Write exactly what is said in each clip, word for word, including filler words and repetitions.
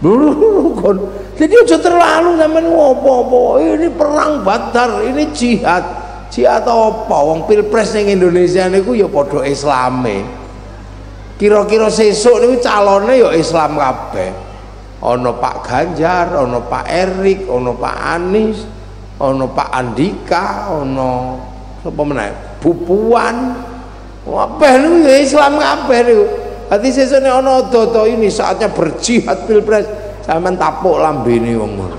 Rukun. Jadi aja terlalu sampean ngopo-opo. Ini perang Badar, ini jihad. Jihad apa? Wong pilpres ning Indonesia niku ya padha Islame. Kira-kira sesuk niku calone ya Islam kabeh. Ana Pak Ganjar, ana Pak Erik, ana Pak Anies, ana Pak Andika, ana sapa meneh? Bu Puan. Kabeh niku ya Islam kabeh niku. Dadi sesuk nek ana dodo ini saatnya berjihad pilpres, sampean tapuk lambene wong ngono.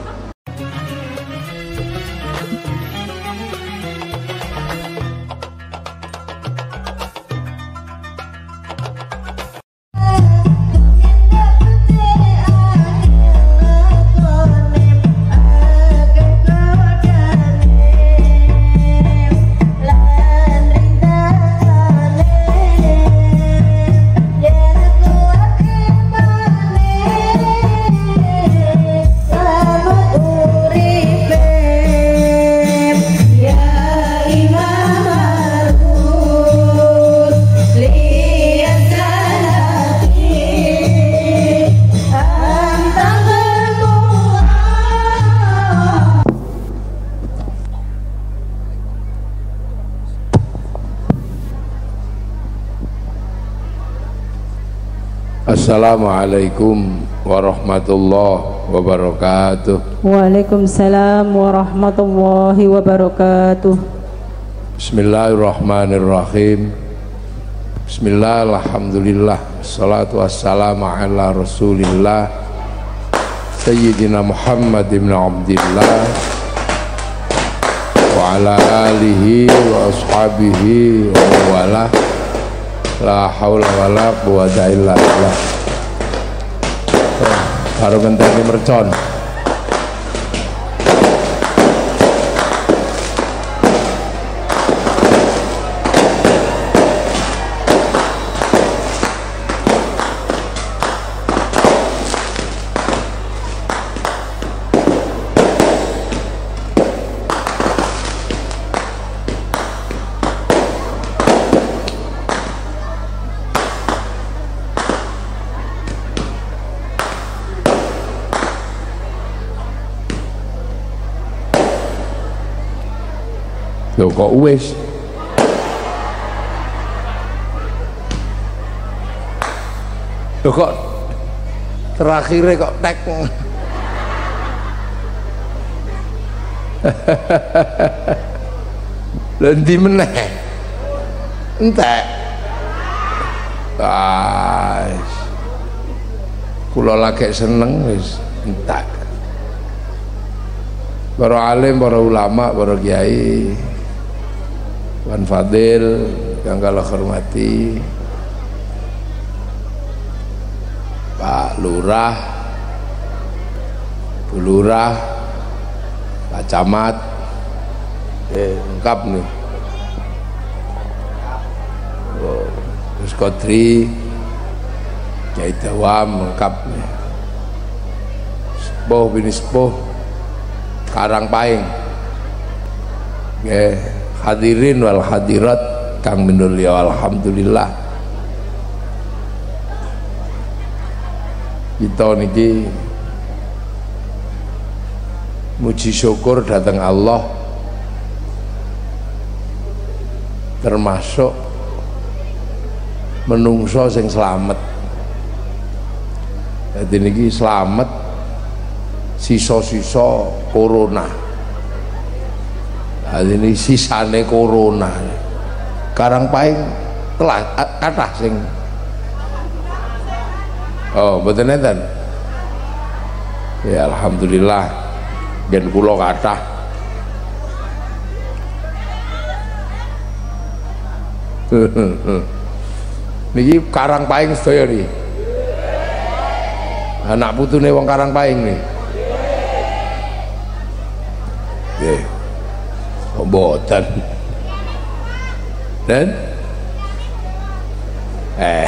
Assalamualaikum warahmatullahi wabarakatuh. Waalaikumsalam warahmatullahi wabarakatuh. Bismillahirrahmanirrahim. Bismillah, alhamdulillah, salatu wassalamu ala rasulillah Sayyidina Muhammad ibn Abdillah wa ala alihi wa ashabihi wa wala. La haula wala quwata illa billah. Baru ngenteni mercon. Loh kok wis Loh kok terakhirnya kok tek Lendi meneh entek guys kula lagi seneng wis entek. Para alim, para ulama, para kiai, Wan Fadil yang kalau hormati, Pak Lurah, Bu Lurah, Pak Camat, eh, lengkap nih. Oh, terus Kodri, Kiai Dawam lengkap nih. Sepuh bini sepuh, Karangpaing, eh. Hadirin wal hadirat kang minulya alhamdulillah. Kita niki muji syukur datang Allah, termasuk menungso sing selamat. Jadi niki selamat sisa-sisa corona. Ini sisane corona. Karangpaing telah kathah sing oh mboten enten. Ya alhamdulillah gen kula kathah. Niki Karangpaing sedaya niki. Anak putune wong Karangpaing nih. Nggih. Mboten. Dan eh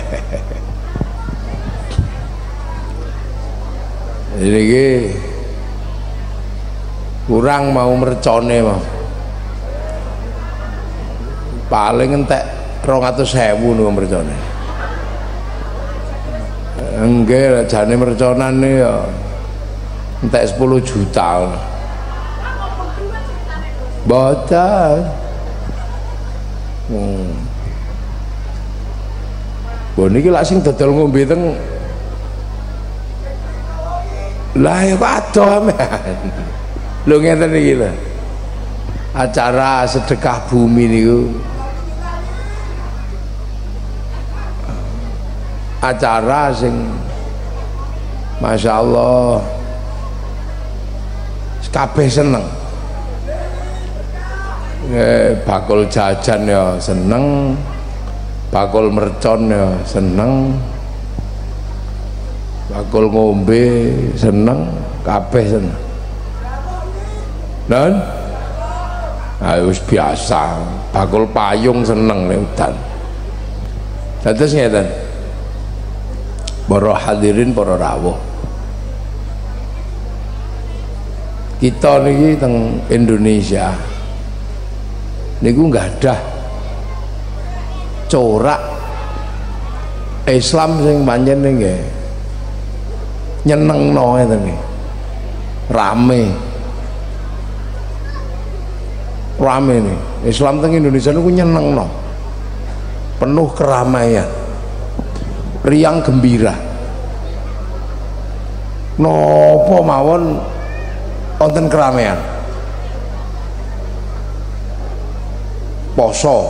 ini kurang mau mercone mah paling entek rong atus sewu nih mercone enggak jane merconan ya entek sepuluh juta. Boten. Hmm. Bo niki lak sing dodol ngombe teng lah ya adoh amean. Lho ngeten iki lho. Acara sedekah bumi niku. Acara sing Masya Allah kabeh seneng. Eh, bakul jajan ya seneng, bakul mercon ya seneng, bakul ngombe seneng, kabeh seneng. Dan harus biasa, bakul payung seneng nih udan. Terus ngeten, para hadirin, para rawuh, kita niki teng Indonesia niku nggak ada corak Islam sing pancen nggih nyenengno ngeten iki. Rame. Rame nih. Islam teng Indonesia niku nyenengno. Penuh keramaian. Riang gembira. Napa mawon wonten keramaian. Poso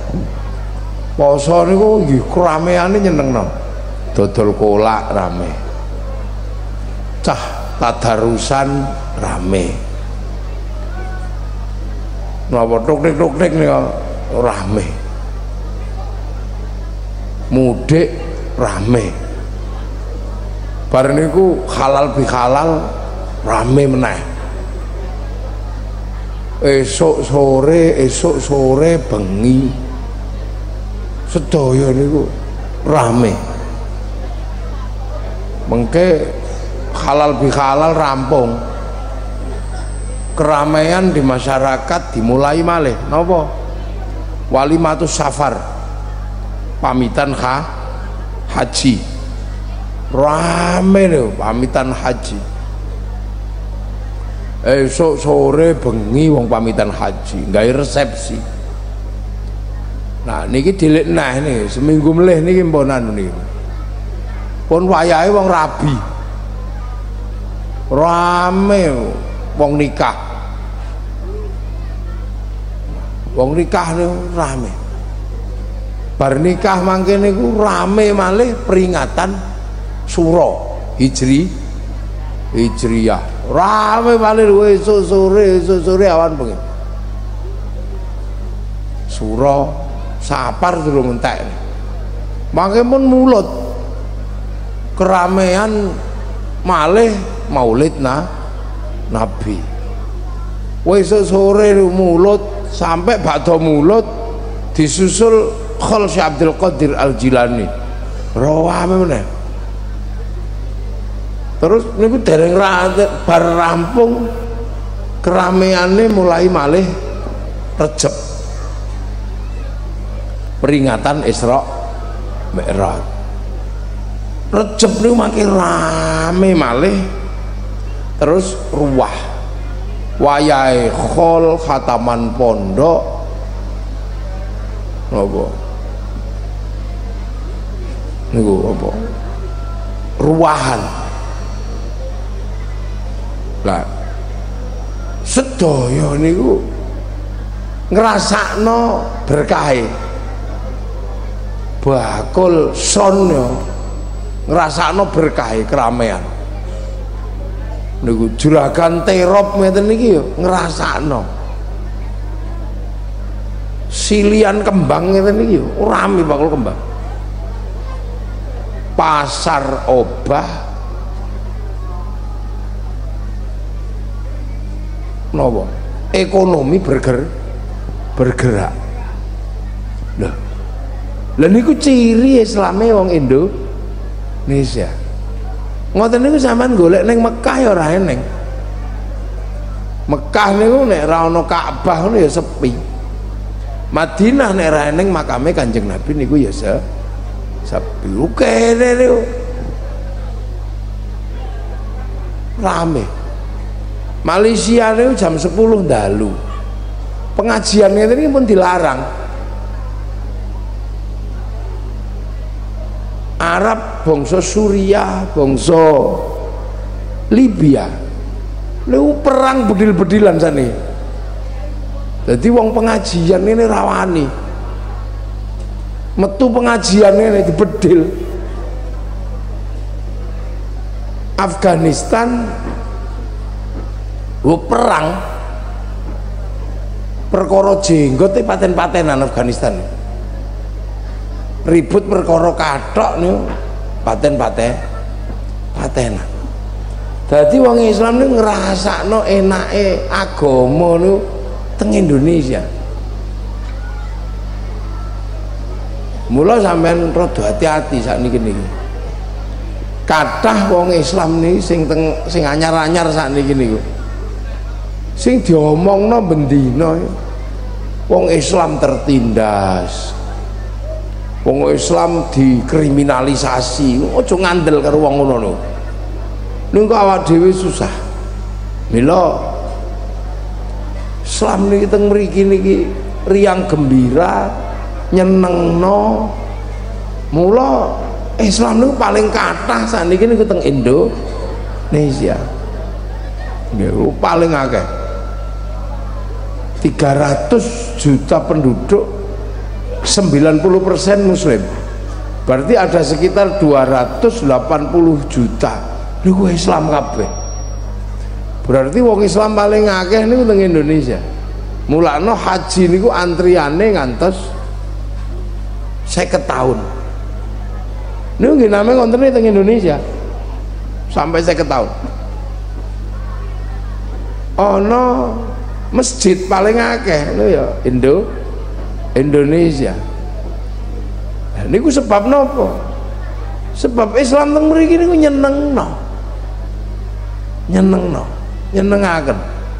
poso niku nggih keramaiane nyenengno. Dodol kolak rame, cah tadarusan rame, napa tuk-tuk-tuk niku rame, mudik rame, bar niku halal bihalal rame meneh. Esok sore, esok sore bengi sedaya niku rame. Mengke halal bihalal rampung. Keramaian di masyarakat dimulai malih. Napa? Walimatus safar. Pamitan ha, haji. Rame lho pamitan haji. Esok sore bengi wong pamitan haji, nggawe resepsi. Nah niki dilik nah nih seminggu melih niki mponan niki. Pun wayahe wong rabi. Rame wong nikah. Wong nikah niku rame. Bar nikah mangke niku rame malih peringatan Suro Hijri Hijriyah. Rame malih esuk sore, esuk sore awan bengi. Suro Sapar durung entek. Mangke pun mulut keramaian malih Maulid nah Nabi. Esuk sore mulut sampai badha mulut disusul Khol Syekh Abdul Qadir Al Jilani. Rame meneh. Terus niku dereng bar rampung keramaiane mulai malih Rejeb. Peringatan Isra Mi'raj. Rejeb niku makin rame malih. Terus ruwah. Wayahe Khol khataman pondok. Napa? Niku apa? Ruwahan. Lah sedaya niku ngrasakno berkahe. Bakul son yo ngrasakno berkahe keramaian. Niku juragan terop ngeten niki yo ngrasakno. Silian kembang ngeten niki yo rame bakul kembang. Pasar obah nopo ekonomi berger bergerak. Lah lha niku ciri Islame wong Indonesia. Ngoten niku sampean golek ning Mekah ya ora eneng. Mekah niku nek ora ana Ka'bah ngono ya sepi. Madinah nek ora eneng makame Kanjeng Nabi niku ya se sepi. Kene niku rame. Malaysia ini jam sepuluh dalu. Pengajian ini pun dilarang. Arab, bangsa Suriah, bangsa Libya, lu perang bedil-bedilan sana. Jadi wong pengajian ini rawani. Metu pengajian ini dibedil. Afghanistan lu perang perkara jenggot paten-patenan Afghanistan. Ribut perkara kathok niku paten-paten patenan. Dadi wong Islam niku ngrasakno enake agama niku teng Indonesia. Mula sampean rada hati-hati sakniki niki. Kathah wong Islam niki sing teng sing anyar-anyar sakniki niku. Sing diomongno bendina wong Islam tertindas. Wong Islam dikriminalisasi, ojo ngandel karo wong ngono lho. Niku awak dhewe susah. Mila Islam niki teng mriki niki riang gembira, nyenengno. Mula Islam niku paling kathah sakniki niku teng Indonesia. Niku paling akeh. tiga ratus juta penduduk, sembilan puluh persen muslim, berarti ada sekitar dua ratus delapan puluh juta niku Islam kabeh. Berarti wong Islam paling akeh niku teng Indonesia. Mulane haji niku antriane ngantos seket tahun. Niku nggih name ngontene teng Indonesia sampai seket tahun. Ana masjid paling akeh lho ya Indo Indonesia. Nah, niku sebab nopo? Sebab Islam teng mriki niku nyenengno. Nyenengno, nyenengaken.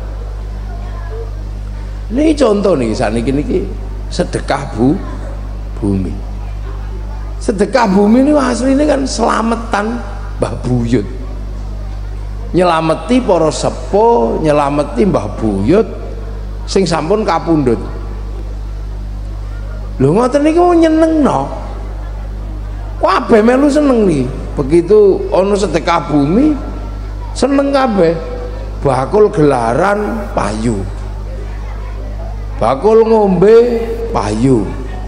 Niki contoh nih sakniki niki sedekah bu bumi. Sedekah bumi ini asline kan selamatan Mbah Buyut. Nyelameti para sepuh, nyelameti Mbah Buyut sing sampun kapundhut. Lho ngoten niku nyenengno. Kabeh melu seneng nih. Begitu ana sedekah bumi seneng kabeh. Bakul gelaran payu. Bakul ngombe payu.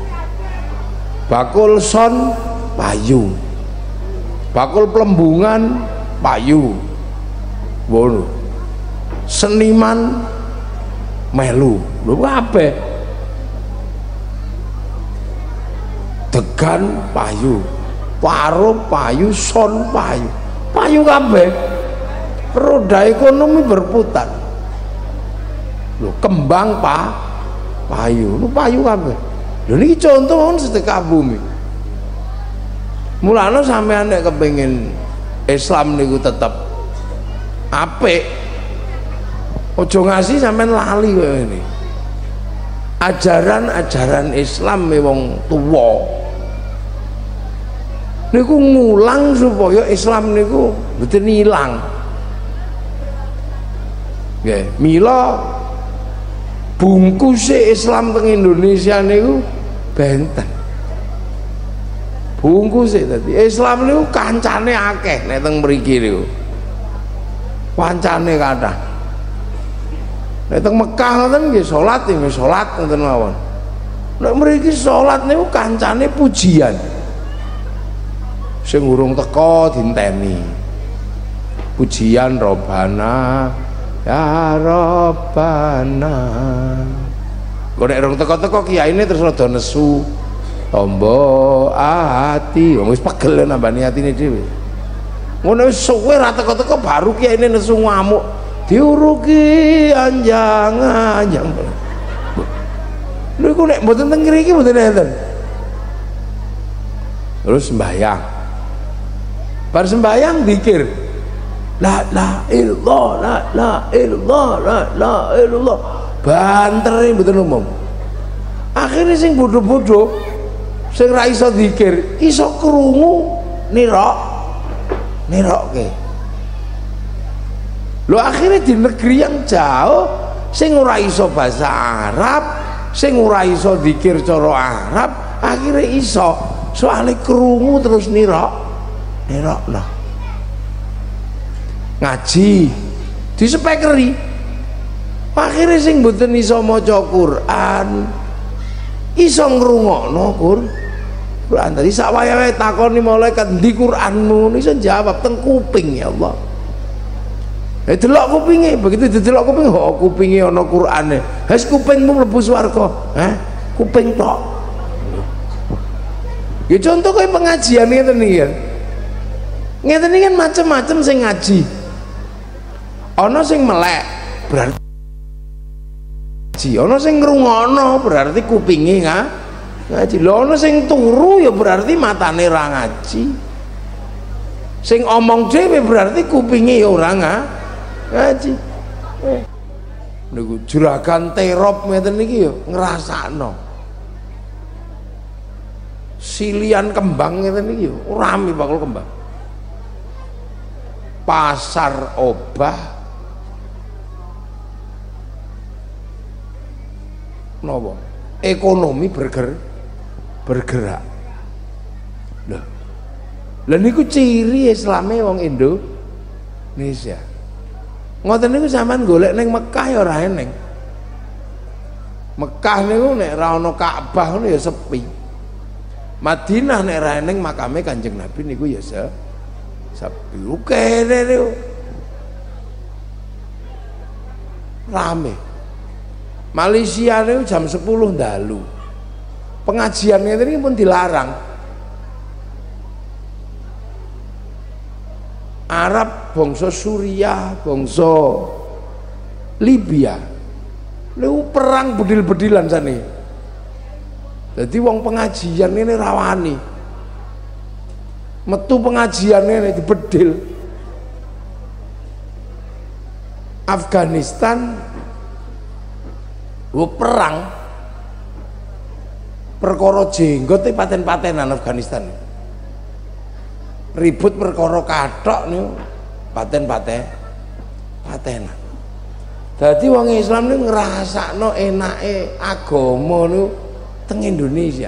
Bakul son payu. Bakul pelembungan payu. Wono. Seniman melu. Lho kabeh. Degan payu, paro payu, son payu, payu kabeh. Roda ekonomi berputar. Lho kembang pa payu, lho payu kabeh. Lho niki contoh wong sedekah bumi. Mulane sampean nek kepengin Islam niku tetep apik, ojo ngasih sampean lali kowe ini. Ajaran-ajaran Islam wong tuwa niku ngulang supaya Islam niku mboten ilang. Nggih, mila bungkuse Islam teng Indonesia niku benten. Bungkuse dadi Islam niku kancane akeh nek teng mriki niku. Kancane kathah. Nek teng Mekah ngoten nggih salat nggih salat ngoten mawon. Nek mriki salat niku kancane pujian. Sing urung teko dinteni. Pujian Robana ya Robana. Kok nek urung teko-teko kiyaine terus rada nesu. Tombo ati, wong wis pegel nambani atine dhewe. Ngono wis suwe ra teko-teko baru kiyaine nesu ngamuk. Diuruki anjang-anjang. Lha iku nek mboten teng mriki mboten enten. Terus sembahyang. Bar sembahyang zikir. La la illallah, la la illallah, la la illallah. Bantere mboten umum. Akhirnya sing bodoh-bodoh sing ra iso zikir, iso krungu nirok. Nirokke. Lho akhirnya di negeri yang jauh sing ora iso bahasa Arab, sing ora iso zikir cara Arab, akhirnya iso soalnya krungu terus nirok nirok noh ngaji dispekeri akhirnya sing mboten iso maca Quran iso ngrungokno Quran. Tadi sak wayahe takoni malaikat ndi Quranmu iso jawab teng kuping ya Allah. Eh delok kupinge, begitu didelok kuping, oh kupinge ana Qur'ane. Has kupingmu mlebu swarga. Hah? Kuping tok. Ya contoh kayak pengajian ngeten iki kan. Ngeten iki kan macam-macam sing ngaji. Ana sing melek, berarti ngaji. Ana sing ngrungokno, berarti kupinge nga ngaji. Lho ana sing turu ya berarti matane ra ngaji. Sing omong dhewe berarti kupinge ya ora ngaji. Ngaji. Eh. Niku juragan terop ngeten iki ya ngrasakno. Silian kembang ngeten iki ya rame bakul kembang. Pasar obah napa? Ekonomi berger bergerak. Lho. Lah niku ciri Islame wong Indonesia. Ngoten niku sampean golek ning Mekah ya ora eneng. Mekah niku nek ora ana Ka'bah ngono ya sepi. Madinah nek ora eneng makame Kanjeng Nabi niku ya se sepi. Kene niku rame. Malaysia niku jam sepuluh dalu. Pengajian ngene iki pun dilarang. Arab, bangsa Suriah, bangsa Libya lu perang bedil-bedilan sane. Jadi wong pengajian ini rawani metu pengajian ini dibedil. Afghanistan lu perang perkara jenggot paten-patenan Afghanistan. Ribut perkara kathok niku paten-paten patenan. Dadi wong Islam niku ngrasakno enake agama niku teng Indonesia.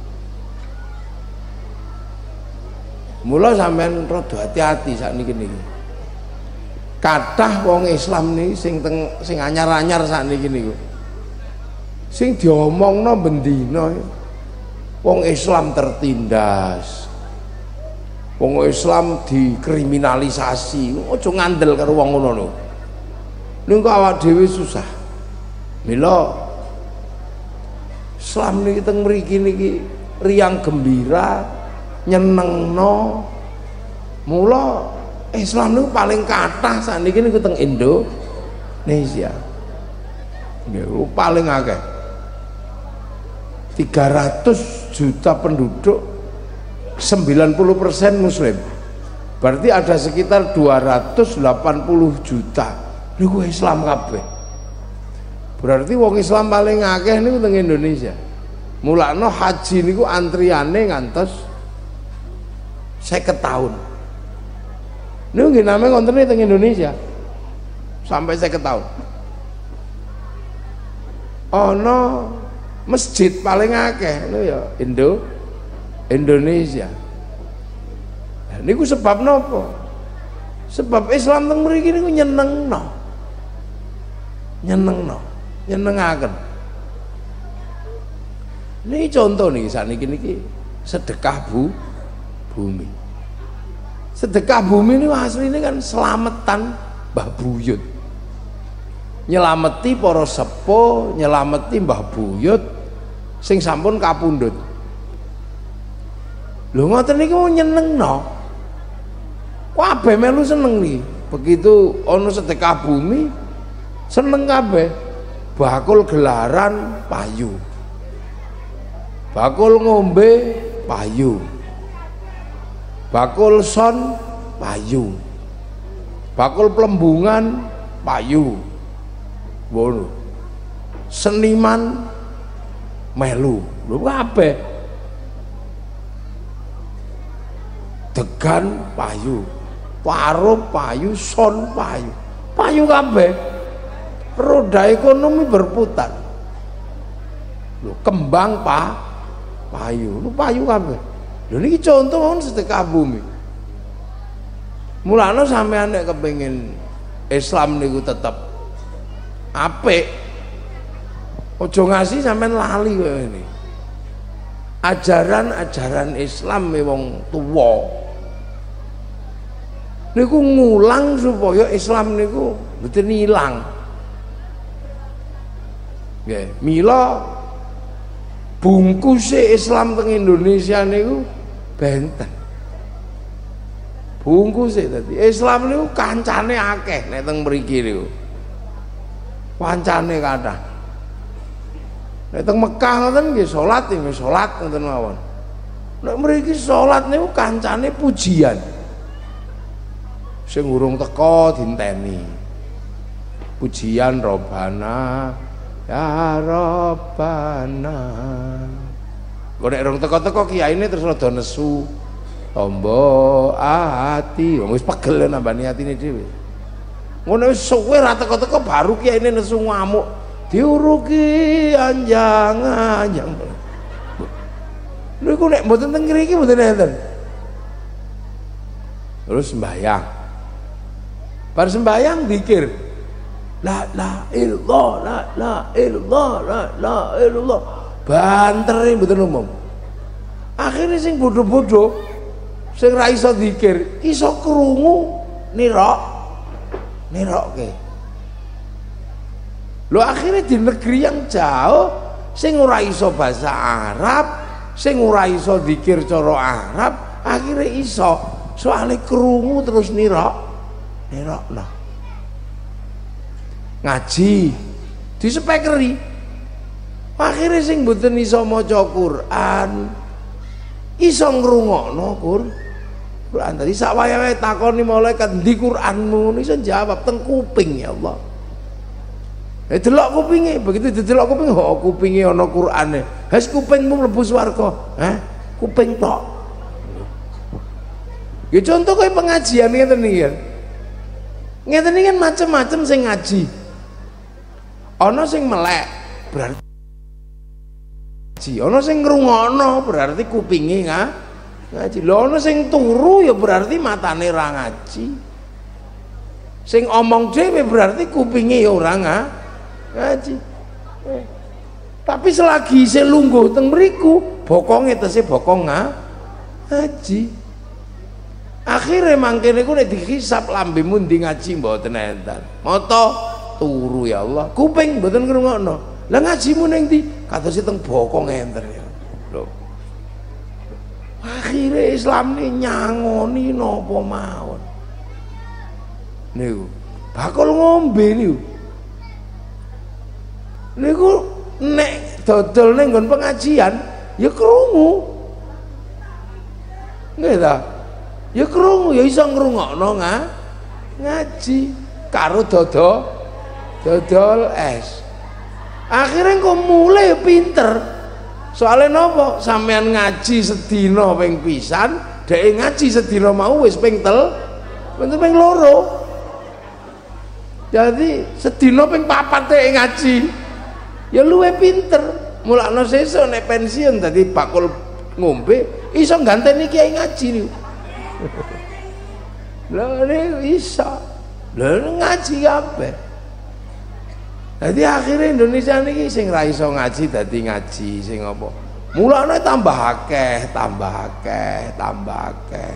Mula sampean rada hati-hati sakniki niki. Kathah wong Islam niki sing teng sing anyar-anyar sakniki niku. Sing diomongno bendina wong Islam tertindas. Wong Islam dikriminalisasi, ojo ngandel karo wong ngono lho. Niku awak dhewe susah. Mila Islam niki teng mriki niki riang gembira, nyenengno. Mula Islam niku paling kathah sakniki niku teng Indonesia. Niku paling akeh. tiga ratus juta penduduk, sembilan puluh persen muslim, berarti ada sekitar dua ratus delapan puluh juta niku Islam kabeh. Berarti wong Islam paling akeh niku teng Indonesia. Mulakno haji niku antriane ngantos seket tahun. Niku nggih name ngontene teng Indonesia sampai seket tahun. Ana masjid paling akeh niku ya Indo Indonesia. Nah, niku sebab nopo? Sebab Islam teng mriki niku nyenengno. Nyenengno, nyenengaken. Niki contoh niki sakniki niki sedekah bu bumi. Sedekah bumi niku asline kan selamatan Mbah Buyut. Nyelameti para sepuh, nyelameti Mbah Buyut sing sampun kapundhut. Lho ngoten niku nyenengno. Kabeh melu seneng nih. Begitu ana sedekah bumi seneng kabeh. Bakul gelaran payu. Bakul ngombe payu. Bakul son payu. Bakul plembungan payu. Ngono. Seniman melu. Lho kabeh. Degan payu, paruh payu, son payu, payu payu kabeh. Roda ekonomi berputar. Lho, kembang pa payu, lu payu kabeh. Lho niki contoh mawon sedekah bumi. Mulane sampean nek kepengin Islam niku tetep apik, ojo ngasih sampean lali koyo ngene. Ajaran-ajaran Islam wong tuwa niku ngulang supaya Islam niku mboten ilang. Nggih, mila bungkuse Islam teng Indonesia niku benten. Bungkuse dadi Islam niku kancane akeh nek teng mriki niku. Kancane kathah. Nek teng Mekah ngoten nggih salat nggih salat ngoten mawon. Nek mriki salat niku kancane pujian. Sing urung teka dinteni. Pujian Robbana ya Robbana. Kok nek urung teka-teka kiyaine terus rada nesu. Tombo ati, wis pegel nambani atine dhewe. Ngono wis suwe ra teka-teka baru kiyaine nesu ngamuk. Diuruki anjang-anjang. Niku nek mboten teng mriki mboten enten. Terus sembahyang. Bar sembahyang zikir. La la illallah, la la illallah, la la illallah. Bantere mboten umum. Akhirnya sing bodoh-bodoh sing ra iso zikir, iso krungu nirok. Nirokke. Lho akhirnya di negeri yang jauh sing ora iso bahasa Arab, sing ora iso zikir cara Arab, akhirnya iso soalnya krungu terus nirok. Nirokno. Ngaji dispekeri. Akhirnya sing mboten iso maca Quran, iso ngrungokno Quran. Quran tadi sak wayahe takoni malaikat ndi Quranmu, iso jawab teng kuping ya Allah. Eh delok kupinge, begitu didelok kuping, oh kupinge ana Qur'ane. Hes kupingmu mlebu swarga. Hah? Kuping tok. Ya contoh kaya pengajian ngeten iki kan. Ngeten iki kan macam-macam sing ngaji. Ana sing melek, berarti ngaji. Ana sing ngrungokno, berarti kupinge nga ngaji. Lho ana sing turu ya berarti matane ra ngaji. Sing omong dhewe berarti kupinge ya ora ngaji. Ngaji. Eh. Tapi selagi saya lungguh teng mriku, bokonge tese bokong ngaji. Akhire mangke niku nek dihisab lambemu ndi ngaji mboten enten. Mata turu ya Allah, kuping mboten ngrungokno. Lah ngajimu ning ndi? Katose teng bokong enten ya. Lho. Akhire Islam ni nyangoni napa mawon. Niku bakul ngombe niku. Niku nek dodol ning nggon pengajian ya krungu. Nggih ta? Ya krungu ya iso ngrungokno ngaji karo dodo dodol es. Akhirnya kok mulai pinter. Soalnya napa? Sampean ngaji sedina ping pisan, dhek ngaji sedina mau wis ping tel, ping loro. Jadi sedina ping papat dhek ngaji. Ya luwe pinter. Mulakno sesuk nek pensiun dadi bakul ngombe iso ganteni kiai ngaji niku. Lha niku iso. Lha ngaji kabeh. Dadi akhirnya Indonesia niki sing ra iso ngaji dadi ngaji, sing apa? Mulane tambah akeh, tambah akeh, tambah akeh.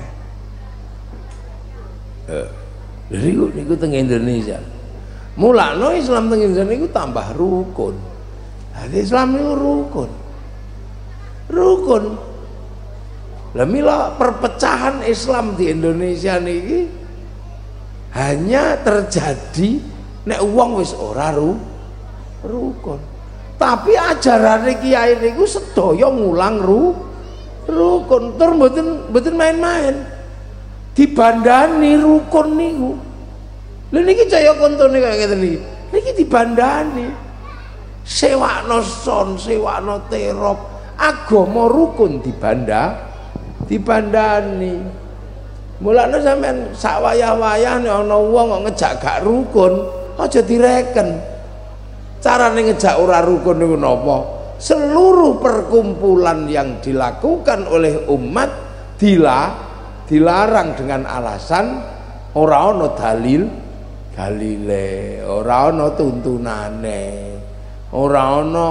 Eh, niku niku teng Indonesia. Mulane Islam teng Indonesia niku tambah rukun. Jadi Islam itu rukun, rukun. Lah mila perpecahan Islam di Indonesia niki hanya terjadi nek wong wis ora ru, rukun. Tapi ajarane kiai niku sedaya ngulang ru, rukun. Tur mboten mboten main-main. Dibandani rukun niku. Lha niki caya kontone kaya ngeten niki. Niki dibandani. Sewakno son, sewakno terop, agama rukun dibanda, dibandani. Mulane sampean sak wayah-wayah nek ana wong kok ngejak gak rukun, aja direken. Carane ngejak ora rukun niku napa? Seluruh perkumpulan yang dilakukan oleh umat dila dilarang dengan alasan ora ana dalil dalile, ora ana tuntunane, ora ana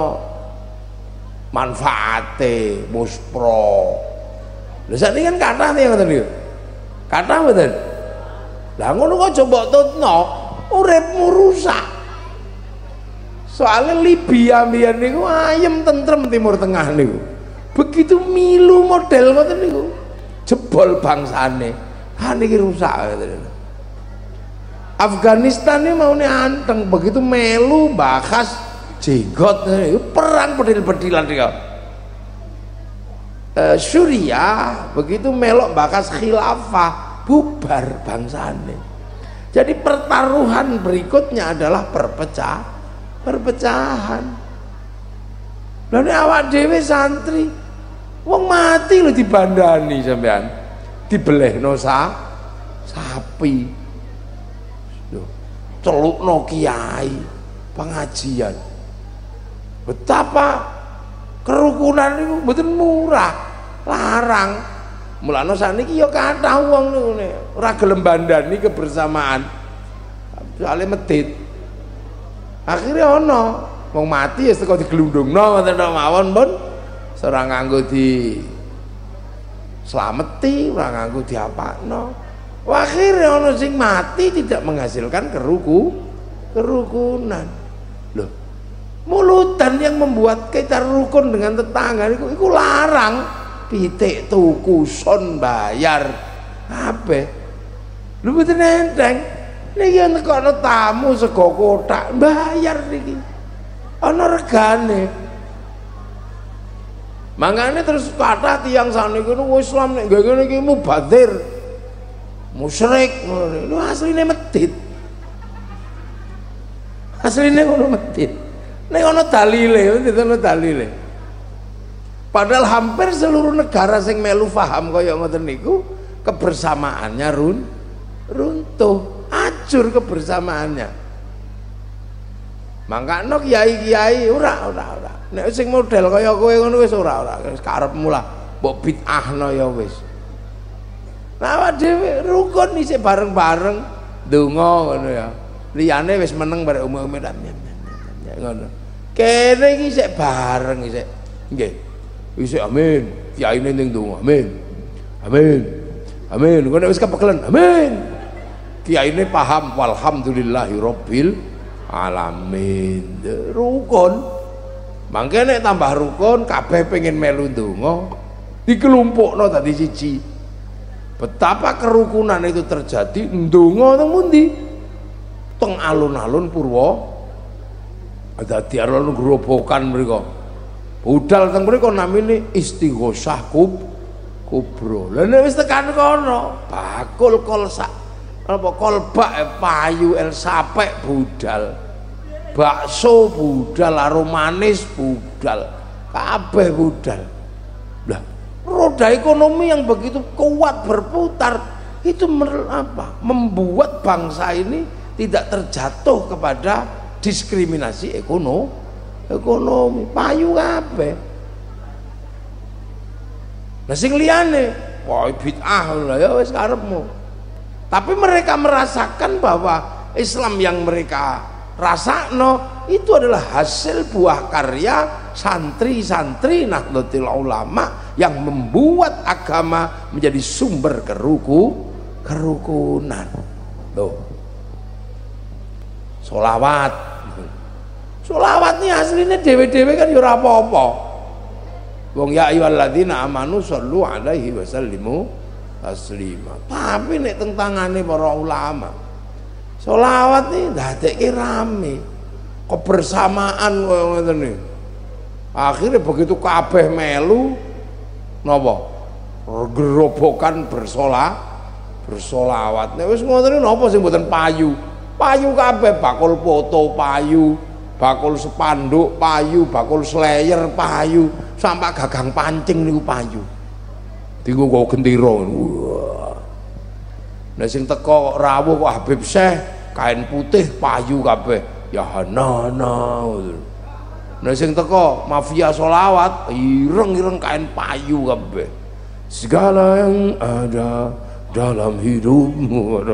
manfaate, muspro. Lha sakniki kan kathah nih ngoten niku. Kathah mboten. Lah ngono kok coba tutno, uripmu rusak. Soalnya Libya mbiyen niku ayem tentrem Timur Tengah niku. Begitu milu model ngoten niku. Jebol bangsane. Ha niki rusak ngoten. Afghanistan ini maune anteng, begitu melu bahas jenggot perang pedil-pedilan dia. Uh, Suriah begitu melok bakas khilafah bubar bangsane. Jadi pertaruhan berikutnya adalah perpecah perpecahan. Lalu awak dewe santri wong mati lho dibandani sampean dibelehno sa sapi lho celukno kiai pengajian. Betapa kerukunan itu mboten murah, larang. Mulane saniki ya kathah wong niku ora gelem bandani kebersamaan. Soale medit. Akhirnya ana wong mati ya teko diglundungno ngoten tok mawon pun ora nganggo di slameti, ora nganggo diapakno. Akhirnya ana sing mati tidak menghasilkan keruku kerukunan. Loh, mulutan yang membuat kita rukun dengan tetangga itu, itu larang. Pitik tuku son bayar apa lu betul enteng niki yang tekono tamu sego kotak bayar niki ana regane. Mangane terus kata tiang saniki niku Islam nek ngene iki mubadzir musyrik ngono niku asline medit asline ngono medit nek ana dalile ono dalile. Padahal hampir seluruh negara sing melu paham kaya ngoten niku kebersamaannya run runtuh, hancur kebersamaannya. Mangkane kiai-kiai ora ora ora. Nek sing model kaya kowe ngono wis ora ora, wis karepmu lah, mbok bid'ahno ya wis. Nah awak dhewe rukun isih bareng-bareng ndonga ngono ya. Liyane wis meneng bareng umum-umum ngono. Kene iki isih bareng isih. Nggih. Isih amin. Kiyaine ning ndonga. Amin. Amin. Amin. Ngono wis kepekelen. Amin. Kiyaine paham walhamdulillahi rabbil alamin. Rukun. Mangke nek tambah rukun kabeh pengen melu ndonga, dikelompokno dadi siji. Betapa kerukunan itu terjadi ndonga teng pundi? Teng alun-alun Purwo. Dadi alun grobokan mriku. Budal teng mriku namine Istighosah kub kubro. Lah nek wis tekan kono, bakul kolsak apa kolbak payu el sapek budal. Bakso budal, arum manis budal. Kabeh budal. Lah, roda ekonomi yang begitu kuat berputar itu apa? Membuat bangsa ini tidak terjatuh kepada diskriminasi ekonomi. Ekonomi payu kabeh. Lah sing liyane, wah bid'ah lho ya wis karepmu. Tapi mereka merasakan bahwa Islam yang mereka rasakno itu adalah hasil buah karya santri-santri Nahdlatul Ulama yang membuat agama menjadi sumber keruku kerukunan. Tuh. Sholawat. Sholawat ini aslinya dewe-dewe kan yura apa-apa. Wong ya ayyuhalladzina amanu shollu alaihi wasallimu taslima. Tapi nek teng tangane para ulama, sholawat ini dadekke rame, kebersamaan kaya ngoten niku. Akhirnya begitu kabeh melu napa? Gerobokan bersolah bersolawat. Nek wis ngoten napa sing mboten payu? Payu kabeh, bakul foto payu. Bakul sepanduk payu, bakul slayer payu, sampai gagang pancing niku payu. Dienggo nggo gendera. Wah. Nah sing teko rawuh kok Habib Syekh kain putih payu kabeh ya hanana. Nah sing teko mafia solawat ireng-ireng kain payu kabeh. Segala yang ada dalam hidupmu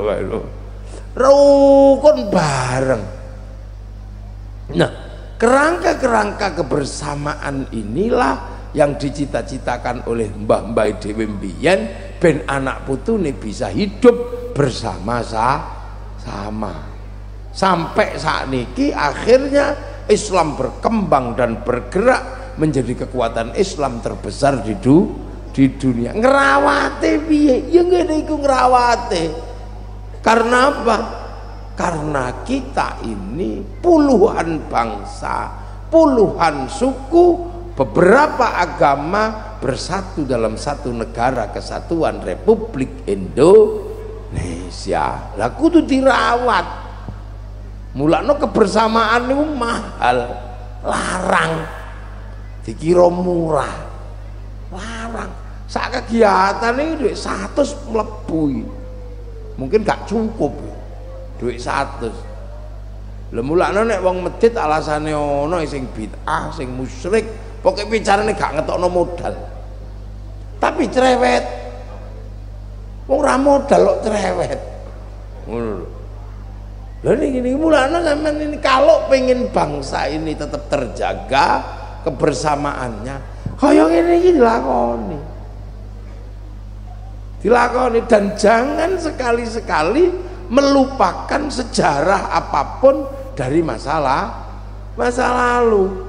rukun bareng. Nah kerangka-kerangka kebersamaan inilah yang dicita-citakan oleh mbah-mbah dhewe mbiyen ben anak putune bisa hidup bersama-sama. Sampai saat niki akhirnya Islam berkembang dan bergerak menjadi kekuatan Islam terbesar di du, di dunia. Ngerawate piye? Ya ngene iku ngerawate. Karena apa? Karena kita ini puluhan bangsa, puluhan suku, beberapa agama bersatu dalam satu negara kesatuan Republik Indonesia. Lah kudu dirawat. Mulane kebersamaan itu mahal, larang. Dikira murah. Larang. Sak kegiatan iki dhuwit seratus mlebu. Mungkin gak cukup. Dhuwit seratus. Lah mulane nek wong medhit alasane ana sing bid'ah, sing musyrik, pokoke bicarane gak ngetokno modal. Tapi cerewet. Wong ora modal kok cerewet. Ngono lho. Lah niki niki mulane sampean ini kalau pengen bangsa ini tetap terjaga kebersamaannya, kaya ngene iki dilakoni. Dilakoni dan jangan sekali-sekali melupakan sejarah apapun dari masalah masa lalu.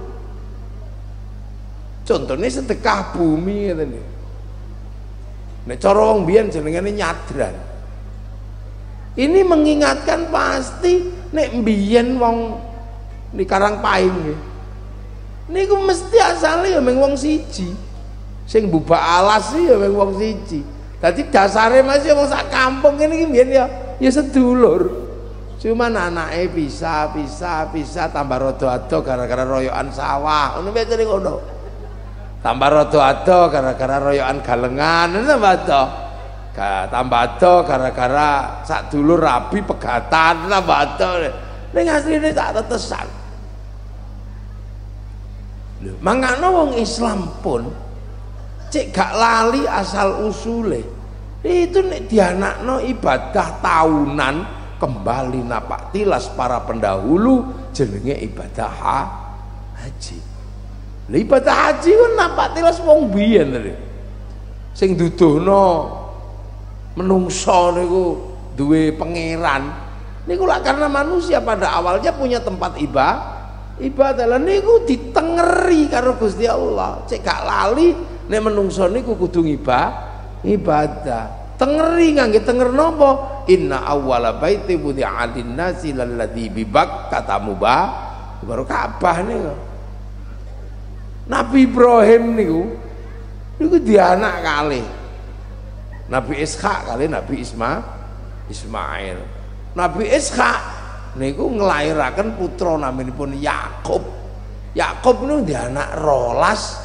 Contohnya sedekah bumi ngene iki. Nek cara wong biyen jenengane nyadran. Ini mengingatkan pasti nek mbiyen wong di Karangpaing nggih. Niku mesti asale ya mung wong siji. Sing mbubak alas ya mung wong siji. Dadi dasare masih wong sak kampung ngene iki mbiyen ya ya sedulur. Cuman anake bisa bisa bisa tambah rada-ado gara-gara royokan sawah. Ngono biasane ngono. Tambah rada-ado gara-gara royokan galengan, tambah ado. Tambah ado gara-gara sak dulur rabi pegatan, tambah ado. Ning asline tak tetesan. Lho, mangkane wong Islam pun cek gak lali asal usule. Itu nek dianakno ibadah tahunan kembali napak tilas para pendahulu jenenge ibadah haji. Lha ibadah haji kan napak tilas wong biyen lho. Sing duduhno menungso niku duwe pangeran. Niku lak karena manusia pada awalnya punya tempat ibadah. Ibadah lah niku ditengeri karo Gusti Allah. Cek gak lali nek menungso niku kudu ibadah. Ibadah. Tengeri ngangge tenger napa? Inna awwala baiti wudi'a lin-nasi lalladzi bi Bakkah mubarak. Baru Ka'bah niku. Nabi Ibrahim niku niku dianak kalih. Nabi Ishak kali Nabi Isma Ismail. Nabi Ishak niku nglairaken putra naminipun Yakub. Yakub niku di anak rolas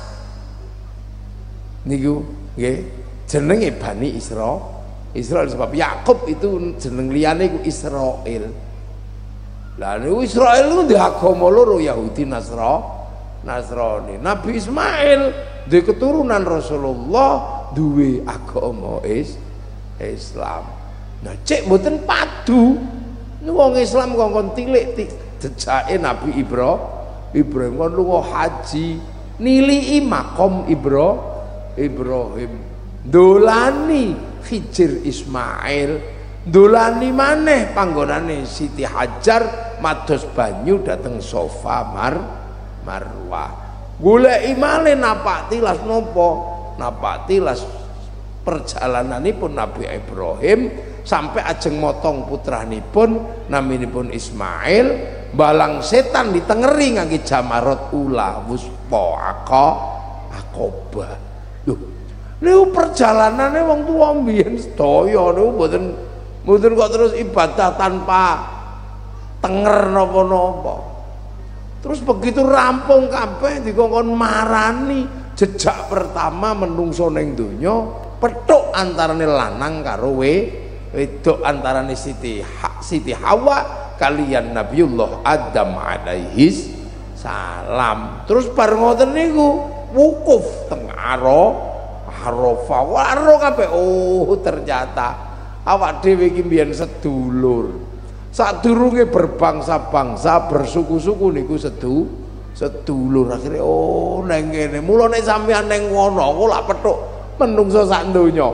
niku nggih jenenge Bani Isra. Israel sebab Yakub itu jeneng liyane iku Israil. Lah niku Israil niku di agama loro Yahudi Nasra Nasrani. Nabi Ismail di keturunan Rasulullah duwe agama is Islam. Nah cek mboten padu. Wong Islam kongkon tilik jejake Nabi Ibrahim. Ibrahim kon lunga haji, nilii makom Ibro Ibrahim. Dolani Hijir Ismail, dolani maneh panggonane Siti Hajar mados banyu dateng Sofa Mar Marwah. Goleki malih napak tilas napa? Napak tilas perjalananipun Nabi Ibrahim sampai ajeng motong putranipun naminipun Ismail, balang setan ditengeri ngangge jamarat ula wuspa Aqabah. Lho, niku perjalanane wong tuwa mbiyen sedaya niku mboten mboten kok terus ibadah tanpa tenger napa-napa. Terus begitu rampung kabeh dikongkon marani jejak pertama menungso ning donya petuk antarane lanang karo we wedok antarane Siti ha, Siti Hawa kalian Nabiullah Adam alaihi salam. Terus bareng ngoten niku wukuf teng Arafah. Waro kabeh oh ternyata awak dhewe iki mbiyen sedulur. Sadurunge berbangsa-bangsa, bersuku-suku niku sedu sedulur. Akhirnya oh neng kene. Mula nek sampeyan neng kono kok lak pethuk menungso sak donya.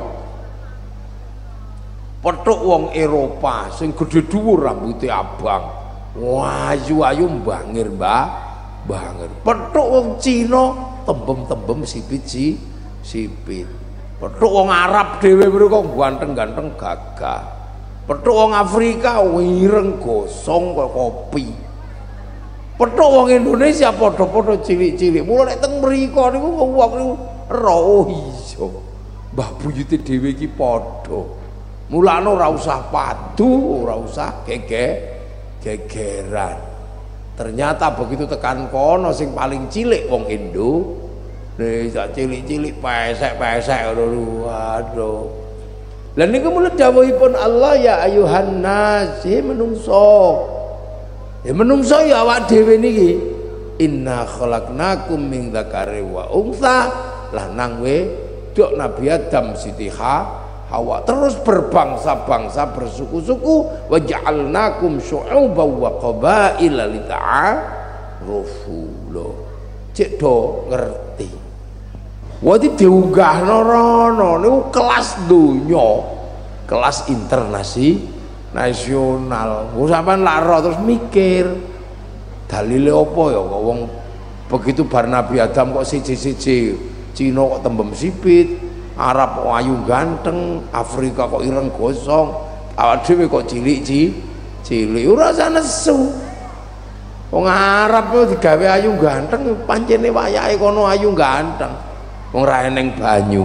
Pethuk wong Eropa sing gedhe dhuwur rambuté abang. Ayu-ayu mbangir, Mbah. Mbangir. Pethuk wong Cina tembem-tembem sipit si sipit. Pethuk wong Arab dhewe mriko ganteng-ganteng gagah. Pethuk wong Afrika wireng gosong kaya kopi. Pethuk wong Indonesia padha-padha cilik-cilik. Mula nek teng mriko niku wong niku ero oh iya. Mbah buyute dhewe iki padha. Mulane ora usah padu, ora usah gege gegeran. Ternyata begitu tekan kono sing paling cilik wong Indo. Nek sak cilik-cilik pesek-pesek ngono. Waduh. Lah niku mulih dawuhipun Allah ya ayuhan nas, menungso. Ya menungso ya awak dhewe niki. Inna khalaqnakum min dzakari wa untha. Lanang wedok Nabi Adam Siti Hawa, terus berbangsa-bangsa bersuku-suku, wa ja'alnakum syu'uban wa qabaila lita'arufu. Lho cek do ngerti. Wadi diunggahno rono niku kelas donya, kelas internasi nasional. Wong sampean lak terus mikir dalile apa ya kok wong begitu bar Nabi Adam kok siji-siji, Cina kok tembem sipit, Arab kok ayu ganteng, Afrika kok ireng gosong, awak dhewe kok cilik-cilik, cilik ora usah nesu. Wong Arab kok digawe ayu ganteng, pancene wayahe kono ayu ganteng. Wong ra eneng banyu.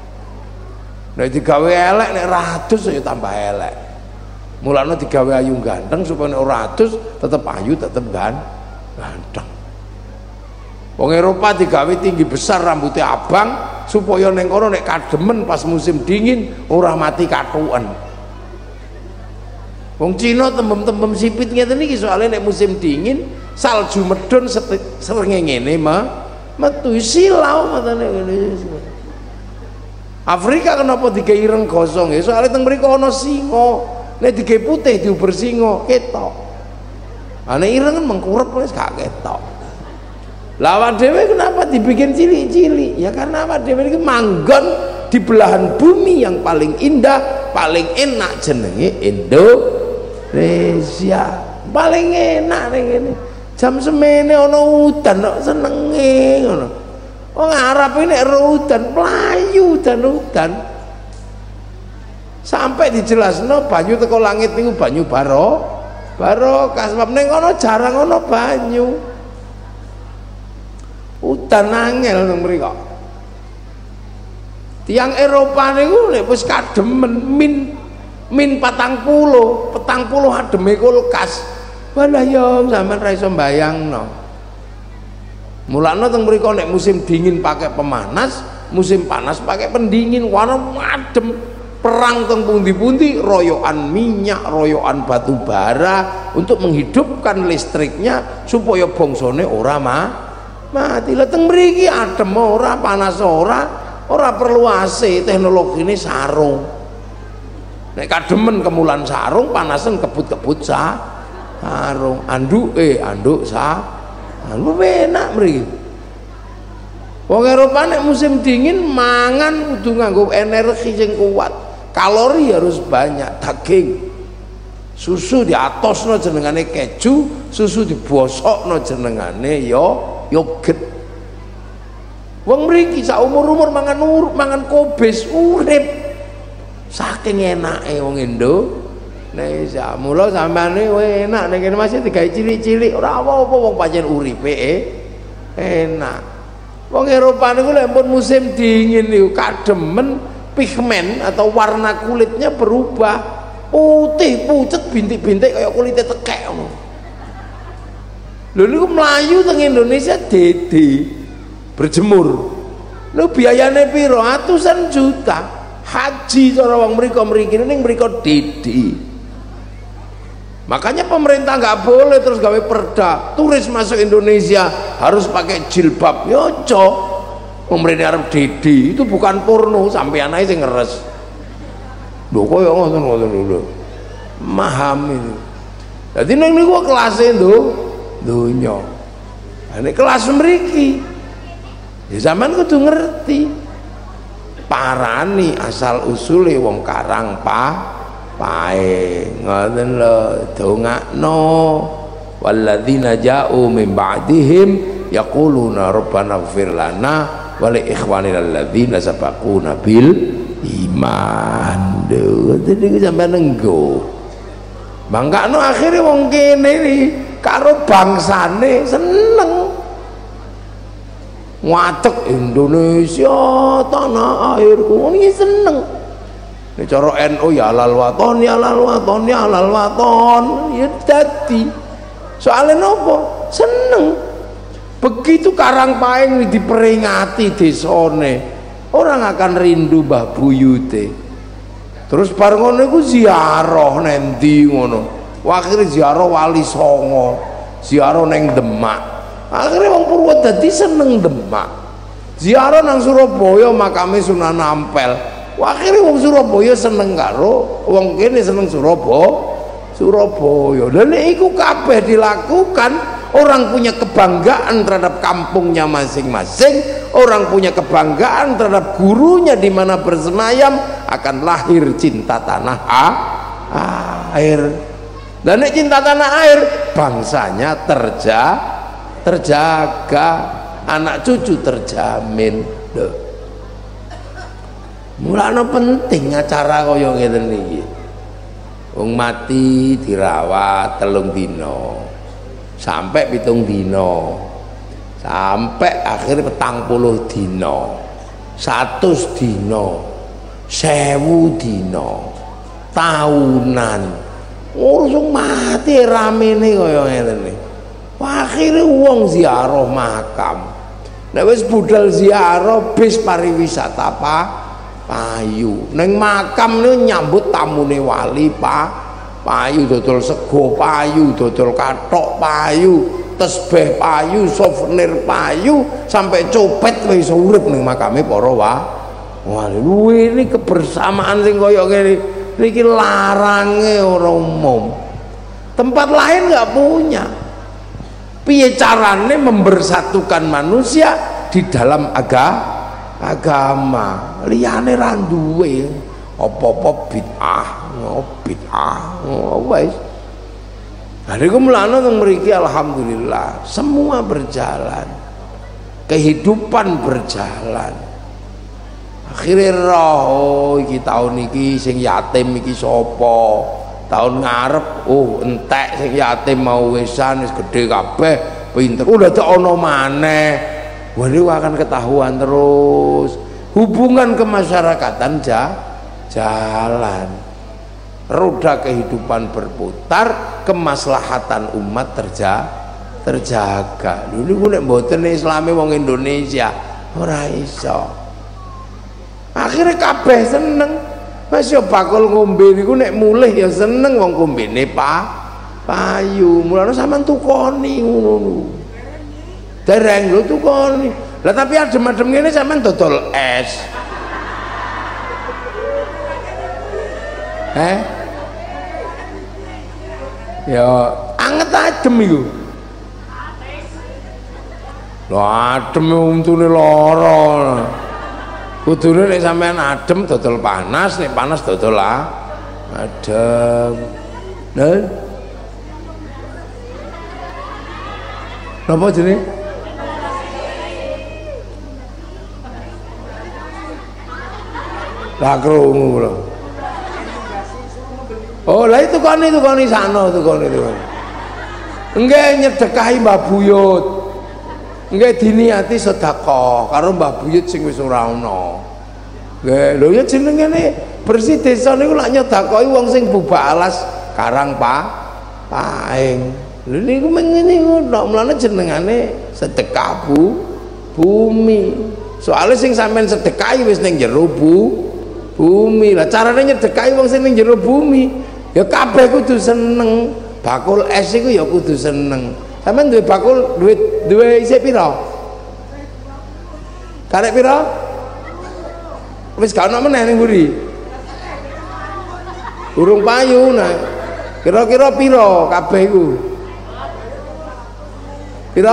Nek digawe elek nek ratus ya tambah elek. Mulane digawe ayu ganteng supaya nek ratus tetep ayu, tetep ganteng. Wong Eropa digawe tinggi besar rambutnya abang supaya neng kono nek kademen pas musim dingin ora mati katuken. Wong Cina tembem-tembem sipit ngeten iki soalnya nek musim dingin salju medhun serenge ngene mah metu silau matane ngene. Afrika kenapa digawe ireng gosong ya soalnya teng mriko ana singa. Nek digawe putih diuber singa ketok. Ana ireng kan mengkurep wis gak ketok. Lawan dewe kenapa dibikin cilik-cilik? Ya karena awak dewe ini manggon di belahan bumi yang paling indah, paling enak jenenge Indonesia. Paling enak ning ngene. Jam semene ana udan kok senenge ngono. Wong Arab ini nek udan mlayu udan-udan. Sampai dijelasno banyu teko langit niku banyu baro barokah sebab ning kono jarang ana banyu. Udan angel nang mriko. Tiang Eropa niku nek wis kademen min min patang puluh, petang puluh ademe kulkas. Walah yo sampean ra iso mbayangno. Mulane teng mriko nek musim dingin pakai pemanas, musim panas pakai pendingin, warna adem. Perang teng pundi-pundi royokan minyak, royokan batu bara untuk menghidupkan listriknya supaya bongsone ora mah mati. Lah teng mriki adem ora, panas ora, ora perlu A C, teknologi ini sarung. Nek kademen kemulan sarung, panasen kebut-kebut sarung. Anduk eh anduk sa. Anu enak mriki. Wong Eropa nek musim dingin mangan kudu nganggo energi sing kuat. Kalori harus banyak, daging. Susu diatosno jenengane keju, susu dibosokno jenengane yo yogurt. Wong mriki sak umur-umur mangan urip, mangan kobis urip. Saking enake wong Indonesia. Mula sampeane enak nek kene masih digawe cilik-cilik ora apa-apa wong pancen uripe enak. Wong Eropa niku lek pun musim dingin niku kademen pigmen atau warna kulitnya berubah putih pucet bintik-bintik kayak kulitnya tekek. Lho niku mlayu teng Indonesia dede berjemur. Lho biayane piro? Atusan juta. Haji cara wong mriko mriki ning mriko Didi. Makanya pemerintah nggak boleh terus gawe perda turis masuk Indonesia harus pakai jilbab. Yo cok, pemerintah Arab Didi itu bukan porno, sampai anaknya sing ngeres. Lho kok yo ngoten ngoten lho. Memahami. Dadi ning niku kelase ndo donya. Nek kelas mriki ya sampean kudu ngerti. Parani asal usule wong Karang pa pae ngoten lho dongakno walladzina ja'u min ba'dihim yaquluna rabbana ighfir lana wa li ikhwanina alladzina sabaquna bil iman. Dadi iki sampean enggo bangkano akhire wong kene iki karo bangsane seneng ngatek Indonesia tanah airku ini seneng. Ini cara N U ya halal waton ya halal waton ya halal waton ya dadi soalnya nopo seneng. Begitu Karang Paeng diperingati desone orang akan rindu Mbah Buyute. Terus bareng ngono iku ziarah nendi ngono akhirnya ziarah Wali Songo ziarah neng Demak. Akhirnya wong Purwodadi seneng Demak. Ziarah nang Surabaya makame Sunan Ampel. Akhirnya wong Surabaya seneng karo wong kene seneng Surabaya. Surabaya. Dan iku kabeh dilakukan, orang punya kebanggaan terhadap kampungnya masing-masing, orang punya kebanggaan terhadap gurunya di mana bersemayam, akan lahir cinta tanah air. Dan nek cinta tanah air, bangsanya terja terjaga, anak cucu terjamin. Loh. Mulane penting acara kaya ngeten iki. Wong mati dirawat telung dina. Sampai pitung dina. Sampai akhir petang puluh dina. Satus dina. Sewu dina. Tahunan. Urus mati ramene kaya ngeten iki. Akhirnya uang ziarah makam. Nek wis budal ziarah bis pariwisata pa payu. Neng makam niku nyambut tamune wali pa payu, dodol sego payu, dodol kathok payu, tesbeh payu, souvenir payu, sampai copet wis urip ning makame para wali. Lho ini kebersamaan sing kaya ngene niki larange ora umum. Tempat lain nggak punya. Piye carane membersatukan manusia di dalam aga, agama liyane ra duwe apa-apa bid'ah, oh bid'ah, oh wis. Hari kumulane teng mriki alhamdulillah semua berjalan. Kehidupan berjalan. Akhire roh oh, iki taun iki sing yatim iki sapa? Tahun ngarep oh entek sing yatim mau wisan wis gedhe kabeh pinter udah tak ono maneh. Wah niku akan ketahuan terus hubungan kemasyarakatan ja, jalan roda kehidupan berputar, kemaslahatan umat terja, terjaga. Lho niku nek mboten Islame wong Indonesia ora iso. Akhirnya kabeh seneng. Mas yo bakul ngombe niku nek mulih ya seneng wong kombene pa payu. Mulane sampean tukoni ngono. Dereng lho tukoni. Lah tapi adem-adem ngene sampean dodol es. Eh? Ya anget adem iku. Lho adem untune lara. Kudune nek sampean adem dodol panas, nek panas dodol ah adem. Lha napa jenenge? Lah krungu lho. Oh, lah itu kan itu kan sana itu kan itu. Nggih nyedekahi Mbah Buyut. Nggih diniati sedekah karo Mbah Buyut sing wis ora ana. Nggih, lho ya jenengane bersih desa niku lak nyedekahi wong sing bubak alas Karang pa Paeng. Lho niku ngene ngono, mulane jenengane sedekah bu bumi. Soale sing sampean sedekahi wis ning jero bu bumi. Lah carane nyedekahi wong sing ning jero bumi ya kabeh kudu seneng. Bakul es iku ya kudu seneng. Sampeyan duwe bakul duwe duwe isih pira? Karek pira? Wis gak ono meneh ning mburi. Urung payu nah. Kira-kira pira kabeh iku? Pira?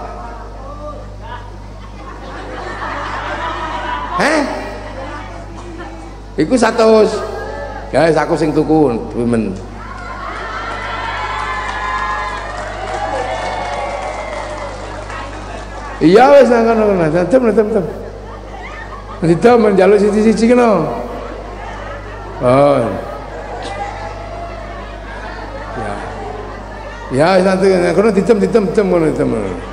Heh? Iku seratus. Ya aku sing tuku men. Iya wis nang kono kono. Tem tem tem. Ditem njaluk siji-siji kena. Oh. Ya. Ya wis nanti kono ditem ditem ditem kono ditem.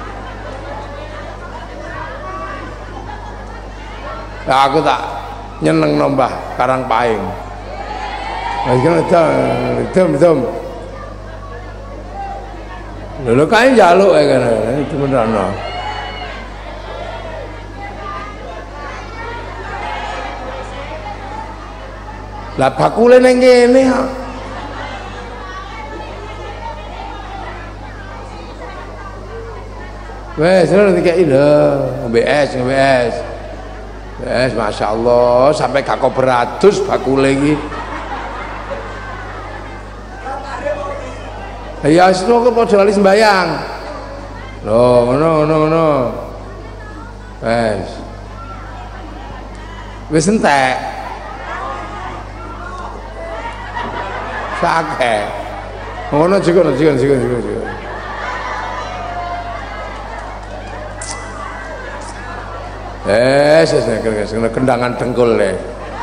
Nah, aku tak nyeneng nombah Karang Paing. Wis kena ditem ditem. Lho kae njaluk ae kene. Itu beneran. Lah bakule ning kene kok. Wes, ora dikeki lho, B S, B S. Wes, masyaallah, sampai gak kok beratus bakule iki. Ya wis kok padha lali sembayang. Lho, ngono ngono ngono. Wes. Wis entek. Sakeh. Ngono juga, juga, juga, juga, juga. Eh, saya kendangan dengkul le.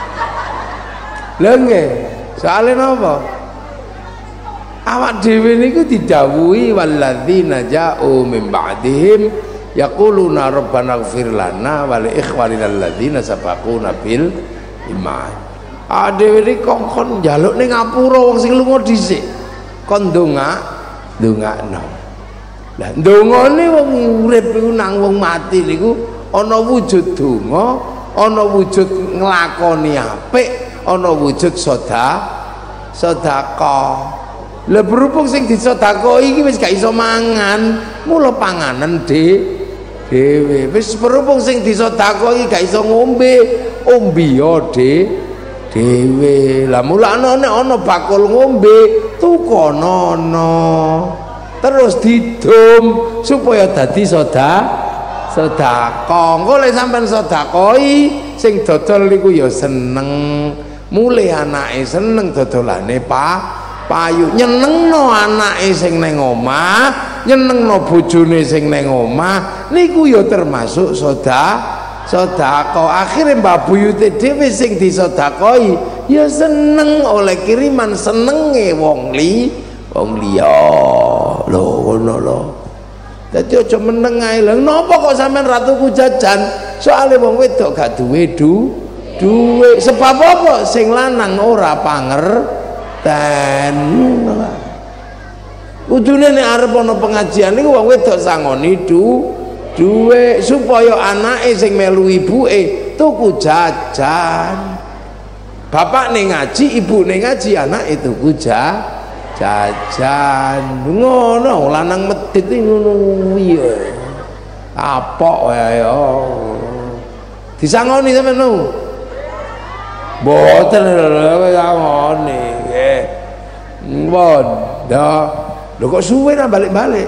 Lenge, soalnya apa? Awak dhewe niku didhawuhi walladzina ja'u min ba'dihim yaquluna rabbana ighfir lana wa li ikhwanina alladzina sabaquna bil iman. Adewe iki kongkon njaluk ning ngapura wong sing lunga dhisik. Kon ndonga, ndongakno. Lah ndongane wong urip iku nang wong mati niku ana wujud donga, ana wujud nglakoni apik, ana wujud sedekah, sedekah. Lah berhubung sing disedekahi iki wis gak iso mangan, mula panganan de dhewe. Wis berhubung sing disedekahi gak iso ngombe, ombiya de dewe. Lah mulane nek ana bakul ngombe tukonono terus didum supaya dadi soda sedekah. Engko lek sampean sedekahi sing dodol niku ya seneng, mule anake seneng dodolane pa payu, nyenengno anake sing ning omah, nyenengno bojone sing ning omah niku ya termasuk soda sedekah. Akhire Mbah Buyute dhewe sing disedekahi ya seneng oleh kiriman senenge wong li wong liya. Lho ngono lho. Dadi aja meneng ae. Lha napa kok sampean ratuku jajan? Soale wong wedok gak duwe du duwe. Sebab apa? Sing lanang ora pangerten. Kudune nek arep ana pengajian niku wong wedok sangoni du duwe supaya anake sing melu ibuke tuku jajan. Bapak ning ngaji, ibu ning ngaji, anake tuku jajan. Ngono lanang medhit iki ngono piye. Apok wae ya. Disangoni sampeyan nu. Mboten disangoni nggih. Mbon, dah. Lho kok suwe ra balik-balik.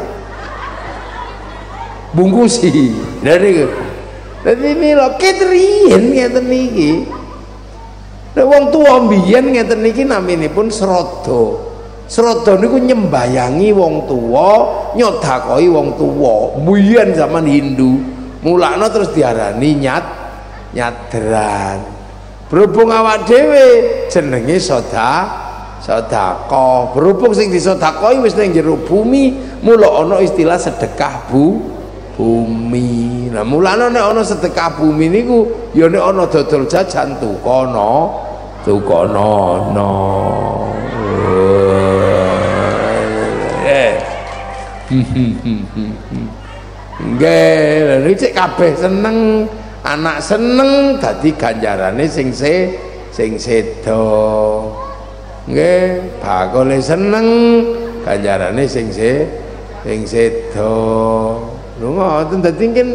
Bungkusi dari dari milo ketrian ngeten niki. Nek wong tuwa mbiyen ngeten niki naminipun srada. Srada niku nyembayangi wong tuwa, nyodakoi wong tuwa. Mbiyen zaman Hindu, mulakno terus diarani nyat nyadran. Berhubung awak dhewe jenenge sedekah, sedekah. Berhubung sing disedekahi wis ning jero bumi, mula ana istilah sedekah bu bumi. Nah mulane nek ana sedekah bumi niku ya nek ana dodol jajan tukono tukono no. Eh. Nggih, lha cek kabeh seneng, anak seneng dadi ganjarane sing se sing sedo. Nggih, bakule seneng, ganjarane sing se sing sedo. Lho ngoten dadi kan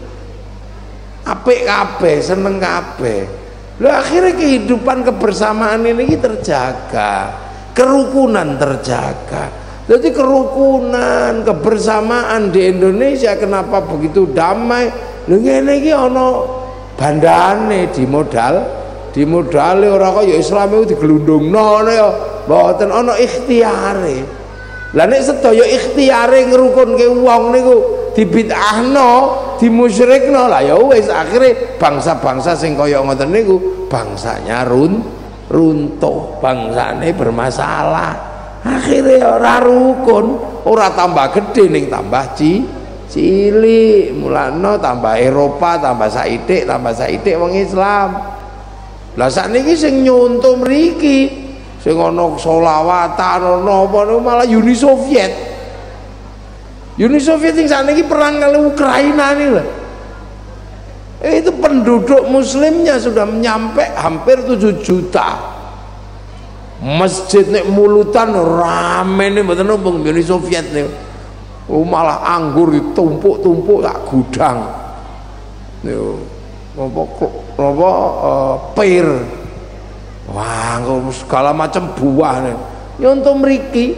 apik kabeh, seneng kabeh. Lho akhirnya kehidupan kebersamaan ini terjaga, kerukunan terjaga. Jadi kerukunan, kebersamaan di Indonesia kenapa begitu damai? Lho ngene iki ana bandane di modal di modale ora kaya Islam itu digelundungno ngono ya, mboten ana ikhtiare. Lah nek sedaya ikhtiare ngrukunke wong niku dibid'ahno, dimusyrikno, lah ya wis akhire bangsa-bangsa sing kaya ngoten niku bangsanya run runtuh, bangsane bermasalah. Akhire ora rukun, ora tambah gede ning tambah ci cilik. Mulane tambah Eropa, tambah saithik, tambah saithik wong Islam. Lah sakniki sing nyontoh mriki sing ana selawatan ana apa malah Uni Soviet. Uni Soviet sing sakniki perang kali Ukraina ini lah. Eh, itu penduduk muslimnya sudah menyampai hampir tujuh juta. Masjid nek mulutan rame nih mboten numpung Uni Soviet nih. Oh, malah anggur ditumpuk-tumpuk tak gudang. Niku apa apa uh, pir, wah segala macam buah nih nyontoh mriki.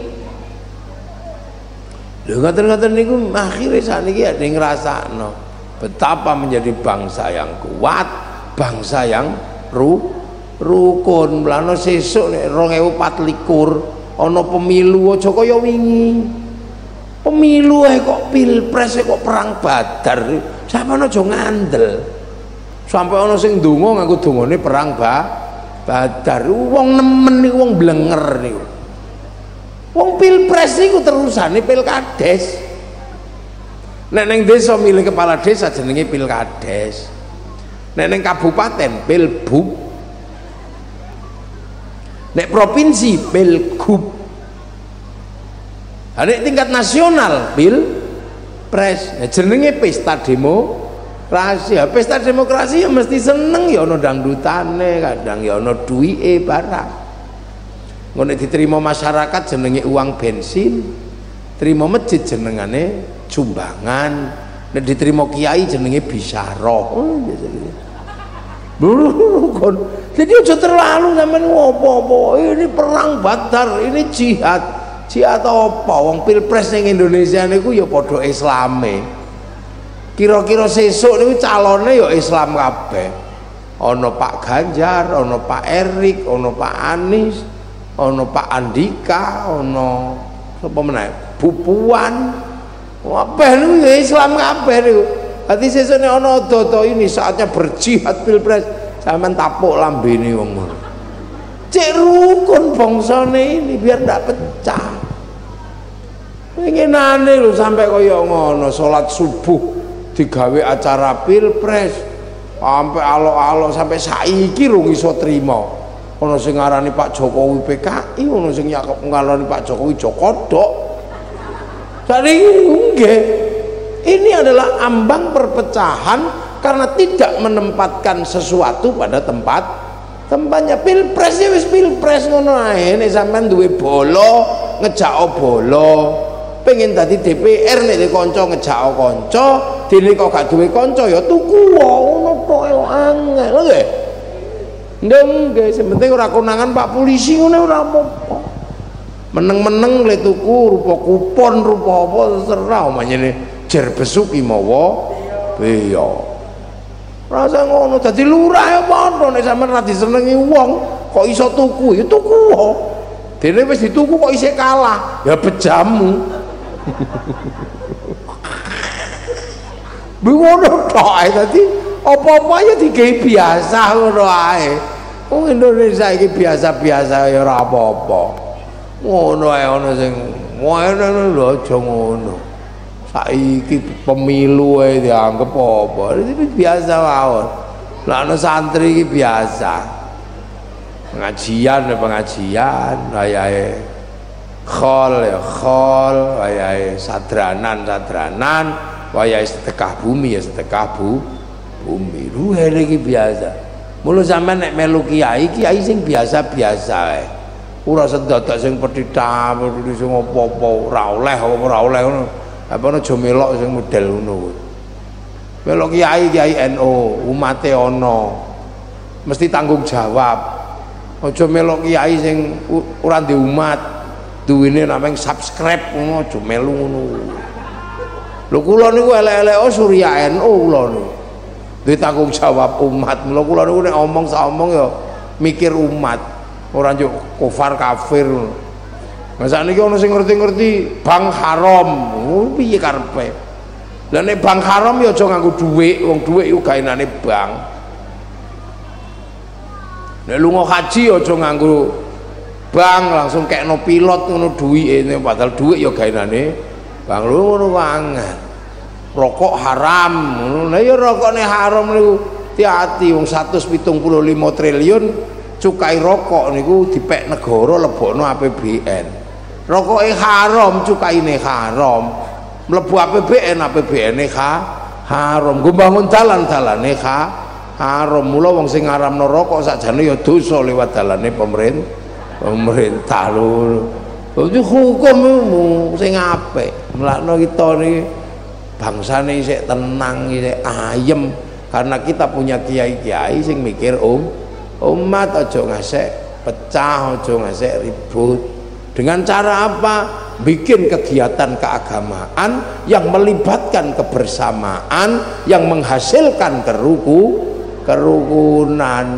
Lho ngaten-ngaten niku akhire sakniki ada yang ngrasakno betapa menjadi bangsa yang kuat, bangsa yang ru rukun. Mulane sesuk nek dua ribu empat likur ana pemilu aja kaya wingi. Pemilu ae kok pilpres kok perang Badar. Sampeyan aja ngandel. Sampai ana sing ndonga nganggo dongane perang ba Badar. Wong nemen niku wong blenger niku. Wong pilpres niku terusane pilkades. Nek ning desa milih kepala desa jenenge pilkades. Nek ning kabupaten pilbub. Nek provinsi pilgub. Nek tingkat nasional pilpres. Nah, jenenge pesta demo rahasia. Pesta demokrasi ya mesti seneng ya ana dangdutane, kadang ya ana duwike barang. Ngono diterima masyarakat jenenge uang bensin, terima masjid jenengane sumbangan, nek diterima kiai jenenge bisyarah. Oh biasanya. Kon. Jadi aja terlalu sampean ngopo-opo. Ini perang Badar, ini jihad. Jihad apa? Wong pilpres ning Indonesia niku ya padha Islame. Kira-kira sesuk niku calone ya Islam kabeh. Ana Pak Ganjar, ana Pak Erik, ana Pak Anies, ana Pak Andika, ana sapa meneh? Bu Puan. Kabeh niku ya Islam kabeh niku. Dadi sesuk nek ana dodo ini saatnya berjihad pilpres, sampean tapuk lambene wong ngono. Cek rukun bangsane ini biar ndak pecah. Pengenane lho sampai kaya ngono salat subuh digawe acara pilpres sampai alok-alok sampai saiki rung iso trima. Ana sing ngarani Pak Jokowi P K I, ana sing ngarani Pak Jokowi Jokodok. Jadi nggih. Ini adalah ambang perpecahan karena tidak menempatkan sesuatu pada tempat tempatnya. Pilpres ya wis pilpres ngono ae. Nek sampean duwe bolo ngejak bolo, pengen dadi D P R nek kanca ngejak kanca, dene kok gak duwe kanca ya tuku ngono tok angel nggih. Nggih, sing penting ora konangan Pak polisi ngene ora apa-apa. Meneng-meneng le tuku rupa kupon rupa apa terserah omane jer besuki mawa beya. Rasa ngono dadi lurah ya padha nek sampean ra disenengi wong kok iso tuku ya tuku wae. Dene wis dituku kok isih kalah ya bejamu. Ngono tok ae dadi apa-apa ya digawe biasa ngono ae. Wong Indonesia iki biasa-biasa ya ora apa-apa. Ngono ae ana sing ngono lho aja ngono. Saiki pemilu ae dianggep apa? Iki biasa mawon. Lah ana santri iki biasa. Pengajian ya pengajian, wayahe khol ya khol, wayahe sadranan sadranan, wayahe sedekah bumi ya sedekah bu bumi. Ruhe iki biasa. Mulu sampean nek melu kiai, kiai sing biasa-biasa ae. Ora sedadak sing pedhita, sing apa-apa, ora oleh apa ora oleh ngono. Apa aja melok sing model ngono. Melok kiai kiai N U, umate ana. Mesti tanggung jawab. Aja melok kiai sing ora ndek umat, duwene namung subscribe ngono aja melu ngono. Lho kula niku elek-elek oh Surya N U kula niku. Duwe tanggung jawab umat. Mula kula niku nek omong sak omong ya mikir umat, ora njuk kufar kafir. Lah sakniki ana sing ngerti-ngerti bank haram. Oh piye karepe? Lah nek bank haram ya aja nganggo dhuwit, wong dhuwit iku gaenane bank. Nek lunga haji ya aja nganggo bank, langsung kekno pilot ngono duwike, padahal dhuwit ya gaenane bank. Lho ngono banget. Rokok haram, nah ya rokok nih haram niku hati-hati, wong seratus pitung puluh lima triliun cukai rokok niku dipek negara lebokno A P B N. Rokoknya haram, cukai ini haram, mlebu A P B N, A P B N nih ha, haram. Gue bangun dalan-dalan nih ha, haram. Mula wong sing ngaramno rokok sakjane ya dosa lewat dalane pemerintah, pemerintah lho. Itu hukum sing apik. Melakno kita nih bangsa ini isek tenang, isek ayem, karena kita punya kiai-kiai sing mikir um umat aja ngasek pecah, aja ngasek ribut. Dengan cara apa? Bikin kegiatan keagamaan yang melibatkan kebersamaan, yang menghasilkan keruku kerukunan.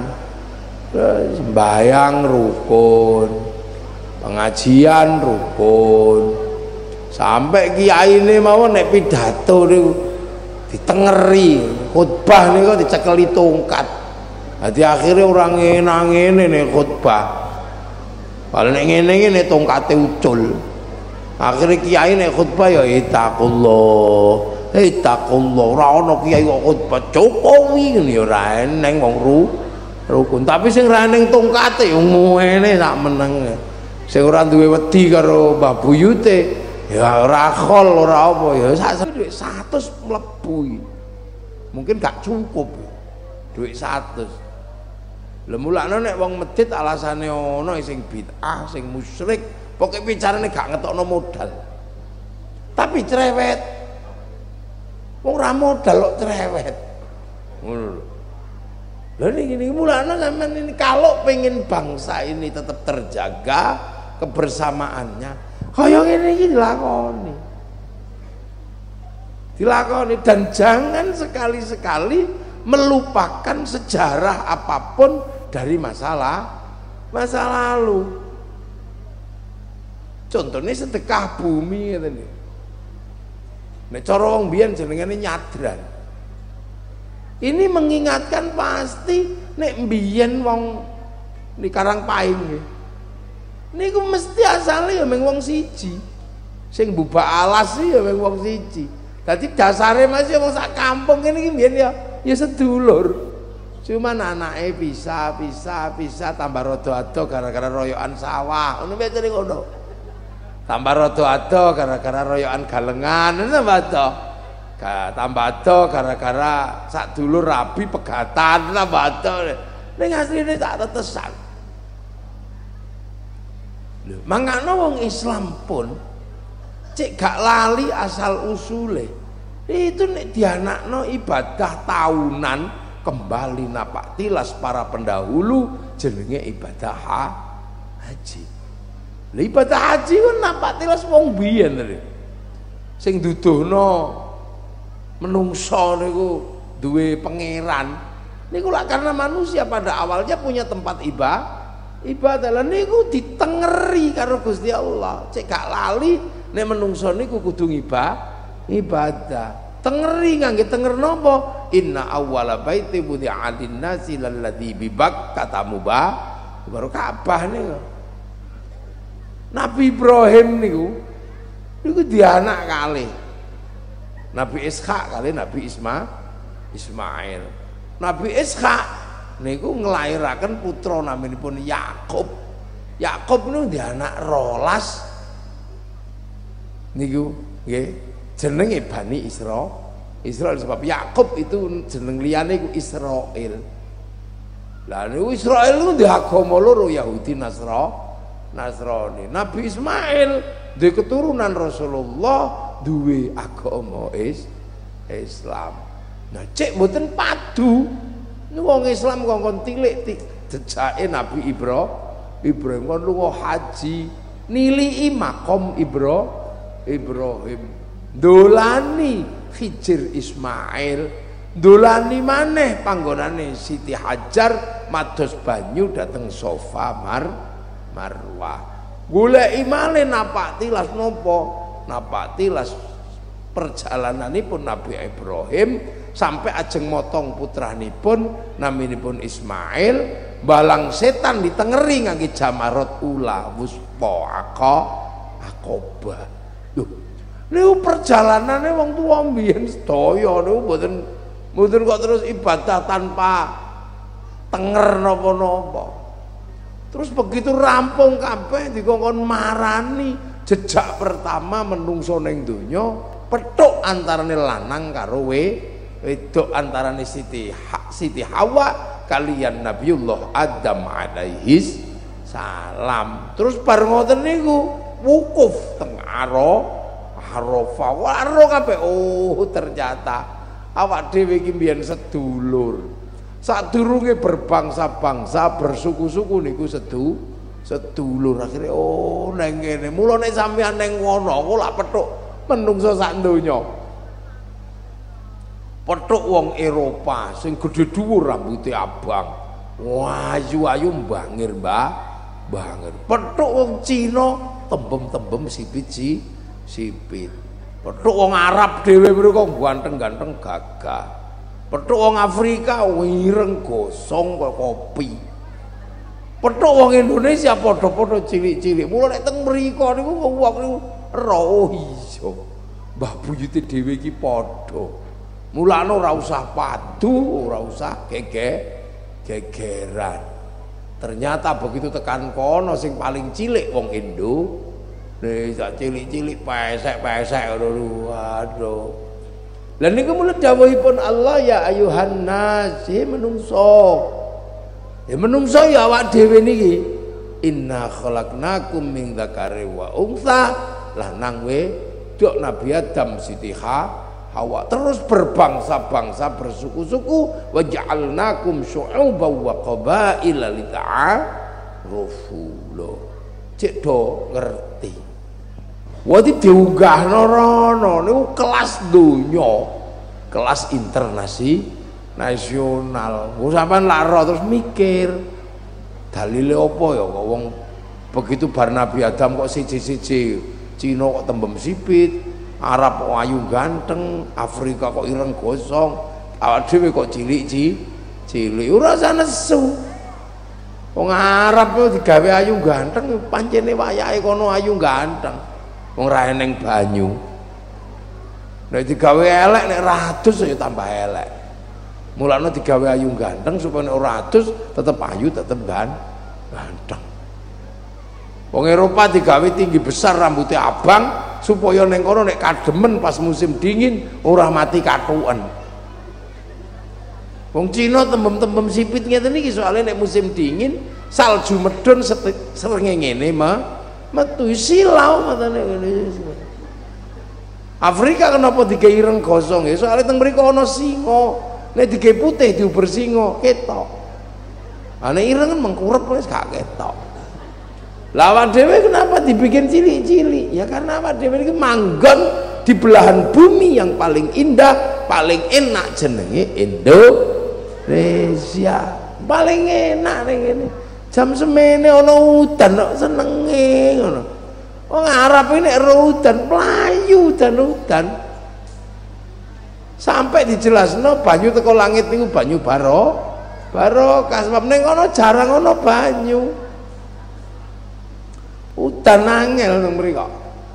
Sembahyang rukun, pengajian rukun. Sampai kiai ini mau nek pidato niku ditengeri, khutbah niku dicekeli tongkat. Dadi akhirnya orang ngene-ngene nek khutbah. Kalau nek ngene-ngene tongkate ucul. Akhirnya kiai nek khutbah ya itaqullah. Itaqullah. Ora ana kiai kok khutbah Jokowi ngene ya ora eneng wong rukun. Tapi sing ra eneng tongkate yo ngene sak meneng. Sing ora duwe wedi karo Mbah Buyute ya ora khol ora apa ya sak dhuwit seratus mlebu. Mungkin gak cukup dhuwit seratus. Lha mulane nek wong medhit alasane ana sing bid'ah, sing musyrik, pokoke bicarane gak ngetokno modal. Tapi cerewet. Wong ora modal kok cerewet. Ngono lho. Lha niki mulane sampean ini kalau pengen bangsa ini tetap terjaga kebersamaannya, kaya ngene iki dilakoni. Dilakoni dan jangan sekali-sekali melupakan sejarah apapun dari masalah masa lalu. Contohnya sedekah bumi ngene. Nek cara wong biyen jenengane nyadran. Ini mengingatkan pasti nek mbiyen wong di Karangpaing nggih. Niku mesti asale ya mung wong siji. Sing mbubak alas ya mung wong siji. Dadi dasare masih wong sak kampung ngene iki mbiyen ya ya sedulur. Cuman anake bisa bisa bisa tambah rada-ado gara-gara royokan sawah. Ngono biasane ngono. Tambah rada-ado gara-gara royokan galengan, tambah ado. Tambah ado gara-gara sak dulur rabi pegatan, tambah ado. Ning asline tak tetesan. Lho, mangkane wong Islam pun cek gak lali asal usule. Itu nek dianakno ibadah tahunan kembali napak tilas para pendahulu jenenge ibadah haji. Lha ibadah haji kan napak tilas wong biyen lho. Sing duduhno menungso niku duwe pangeran. Niku lak karena manusia pada awalnya punya tempat ibadah. Ibadah lah niku ditengeri karo Gusti Allah. Cek gak lali nek menungso niku kudu ibadah. Tengeri ngangge tenger napa? Inna awwala baiti wudi'a lin-nasi lalladzi bi Bakkah mubah baru Ka'bah niku. Nabi Ibrahim niku niku dianak kalih. Nabi Ishak kali Nabi Isma Ismail. Nabi Ishak niku nglairaken putra naminipun Yakub. Yakub niku di anak rolas niku nggih jenenge Bani Isra Israel sebab Yakub itu jeneng liyane iku Israil. Lah niku Israil niku ndek agama loro, Yahudi Nasra Nasrani. Nabi Ismail duwe keturunan Rasulullah duwe agama is Islam. Nah cek mboten padu. Niku wong Islam kongkon tilik jejake Nabi Ibrahim. Ibrahim kon lunga haji nilii makom Ibro Ibrahim. Dolani Hijir Ismail. Dolani maneh panggonane Siti Hajar mados banyu dateng Sofa Mar Marwah. Goleki malih napak tilas napa? Napak tilas perjalananipun Nabi Ibrahim sampai ajeng motong putranipun naminipun Ismail, balang setan ditengeri ngangge Jamarot ula wuspa Aqabah. Lho, niku perjalanane wong tuwa mbiyen sedaya niku mboten mboten kok terus ibadah tanpa tenger napa-napa. Terus begitu rampung kabeh dikongkon marani jejak pertama menungso ning donya petuk antarane lanang karo we wedok, antarane Siti ha, Siti Hawa kalian Nabiullah Adam alaihis salam. Terus bareng ngoten niku wukuf teng Arafah. Waro kabeh, oh ternyata awak dhewe iki mbiyen sedulur. Sadurunge berbangsa-bangsa, bersuku-suku niku sedu sedulur. Akhire oh neng kene. Mula nek sampeyan neng ngono aku lak petuk menungso sak donya. Petuk wong Eropa sing gedhe dhuwur rambuté abang. Ayu-ayu mbangir, Mbah. Bangir. Petuk wong Cina tembem-tembem sipit si sipit. Petuk wong Arab dhewe mriko ganteng-ganteng gagah. Petuk wong Afrika wireng gosong kaya kopi. Petuk wong Indonesia padha-padha cilik-cilik. Mula nek teng mriko niku wong niku ora oh iya. Mbah buyute dhewe iki padha. Mulane ora usah padu, ora usah gege gegeran. Ternyata begitu tekan kono sing paling cilik wong Indo. Nek sak cilik-cilik pesek-pesek ngono. Waduh. Lah niku mulih dawuhipun Allah ya ayuhan nas, menungso. Ya menungso ya awak dhewe niki. Inna khalaqnakum min dzakari wa untha. Lanang wedok Nabi Adam Siti Hawa. Terus berbangsa-bangsa, bersuku-suku, wa ja'alnakum syu'uban wa qabaila lita'arufu. Cek do ngerti. Wadi diunggahno rono niku kelas donya, kelas internasi nasional. Wong sampean lara terus mikir dalile apa ya kok wong begitu bar Nabi Adam kok siji-siji, Cina kok tembem sipit, Arab kok ayu ganteng, Afrika kok ireng gosong, awak dhewe kok cilik-cilik, cilik ora usah nesu. Wong Arab kok digawe ayu ganteng pancene wayahe kono ayu ganteng. Wong ra eneng banyu. Nek digawe elek nek ratus ya tambah elek. Mulane digawe ayu ganteng supaya nek ratus tetep ayu tetep ganteng. Wong Eropa digawe tinggi besar rambutnya abang supaya ning kono nek kademen pas musim dingin ora mati katuken. Wong Cina tembem-tembem sipit ngeten iki soalnya nek musim dingin salju medhun srengenge ngene mah metu silau matane ngene. Afrika kenapa digawe ireng gosong ya soalnya teng mriko ana singa. Nek digawe putih diuber singa ketok. Ana ireng kan mengkurep wis gak ketok. Lawan dhewe kenapa dibikin cilik-cilik? Ya karena apa dhewe iki manggon di belahan bumi yang paling indah, paling enak jenenge Indonesia. Paling enak ning kene. Jam semene ana udan kok senenge ngono. Wong Arab ini nek udan mlayu udan-udan. Sampai dijelasno banyu teko langit niku banyu baro barokah sebab ning kono jarang ana banyu. Udan angel nang mriko.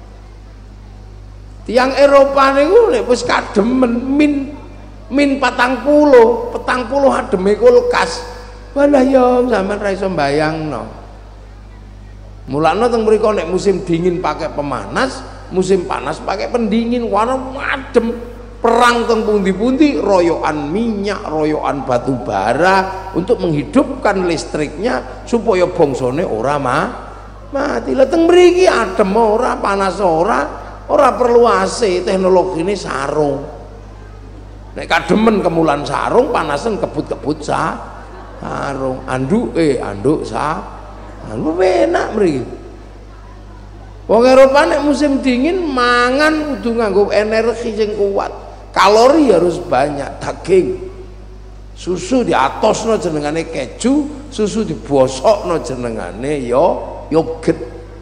Tiang Eropa niku nek wis kademen min min patang puluh, petang puluh ademe kulkas. Walah yo sampean ra iso mbayangno. Mulane teng mriko nek musim dingin pakai pemanas, musim panas pakai pendingin, warna adem. perang teng pundi-pundi, royokan minyak, royokan batu bara untuk menghidupkan listriknya supaya bongsone ora mah mati. Lah teng mriki adem ora, panas ora, ora perlu A C, teknologine sarung. Nek kademen kemulan sarung, panasen kebut-kebut sa sarung. Anduk eh anduk sa. Anu enak mriki. Wong Eropa nek musim dingin mangan kudu nganggo energi sing kuat. Kalori harus banyak, daging, susu diatosno jenengane keju, susu dibosokno jenengane yo yogurt.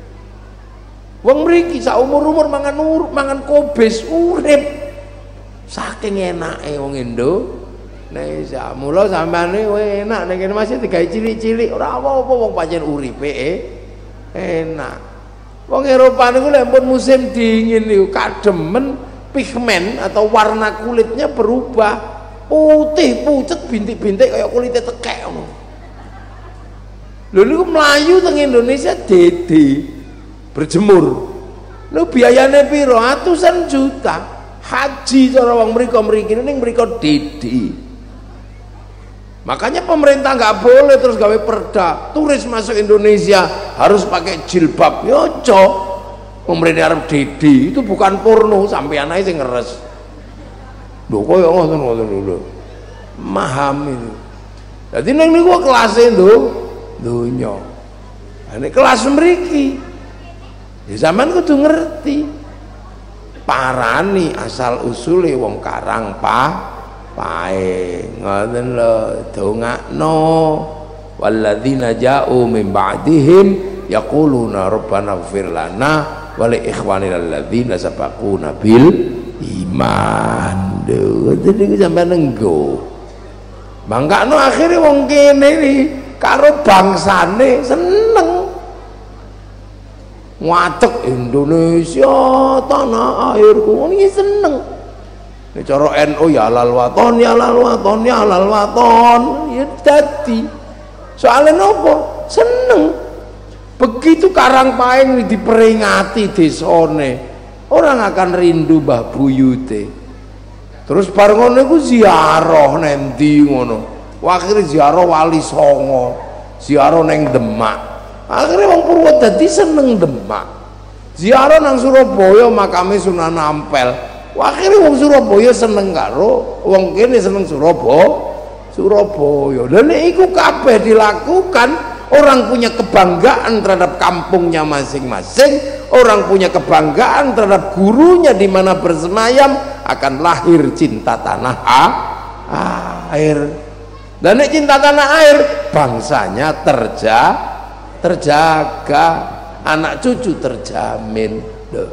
Wong mriki sak umur-umur mangan ur, mangan kobis urip. Saking enake wong Indonesia. Mula sampeane enak nek kene masih digawe cilik-cilik ora apa-apa wong pancen uripe eh, enak. Wong Eropa niku lek pun musim dingin niku kademen pigmen atau warna kulitnya berubah putih pucet bintik-bintik kayak kulitnya tekek ngono. Lho niku mlayu teng Indonesia dede berjemur. Lho biayane piro? Atusan juta. Haji cara wong mriko-mriki ning mriko dede. Makanya pemerintah nggak boleh terus gawe perda turis masuk Indonesia harus pakai jilbab. Yo cok. Pemerintah Arab dede itu bukan porno, sampeyan ae sing ngeres. Lho koyo ngoten-ngoten lho. Memahami. Dadi ning niku kelase ndo donya. Lah nek kelas mriki ya sampean kudu ngerti. Parani asal usule wong Karang pa pae. Ngoten lho, dongakno walladzina ja'u min ba'dihim yaquluna rabbana ighfir lana wali ikhwanil alladzina sabaquna bil iman. Dadi sampeyan enggo. Mangkano akhire wong kene iki karo bangsane seneng. Watek Indonesia tanah airku iki seneng. Nek cara N U ya halal waton ya halal waton ya halal waton ya dadi. Soale nopo? Seneng. Begitu Karang Paeng diperingati desone, orang akan rindu mbah buyute. Terus bar ngono iku ziarah nendi ngono. Akhire ziarah Wali Songo, ziarah neng Demak. Akhire wong Purwodadi seneng Demak. Ziarah nang Surabaya makame Sunan Ampel. Akhire wong Surabaya seneng karo wong kene seneng Surabaya. Surabaya. Lha nek iku kabeh dilakukan, orang punya kebanggaan terhadap kampungnya masing-masing, orang punya kebanggaan terhadap gurunya di mana bersemayam, akan lahir cinta tanah air. Dan nek cinta tanah air, bangsanya terja, terjaga, anak cucu terjamin. Duh.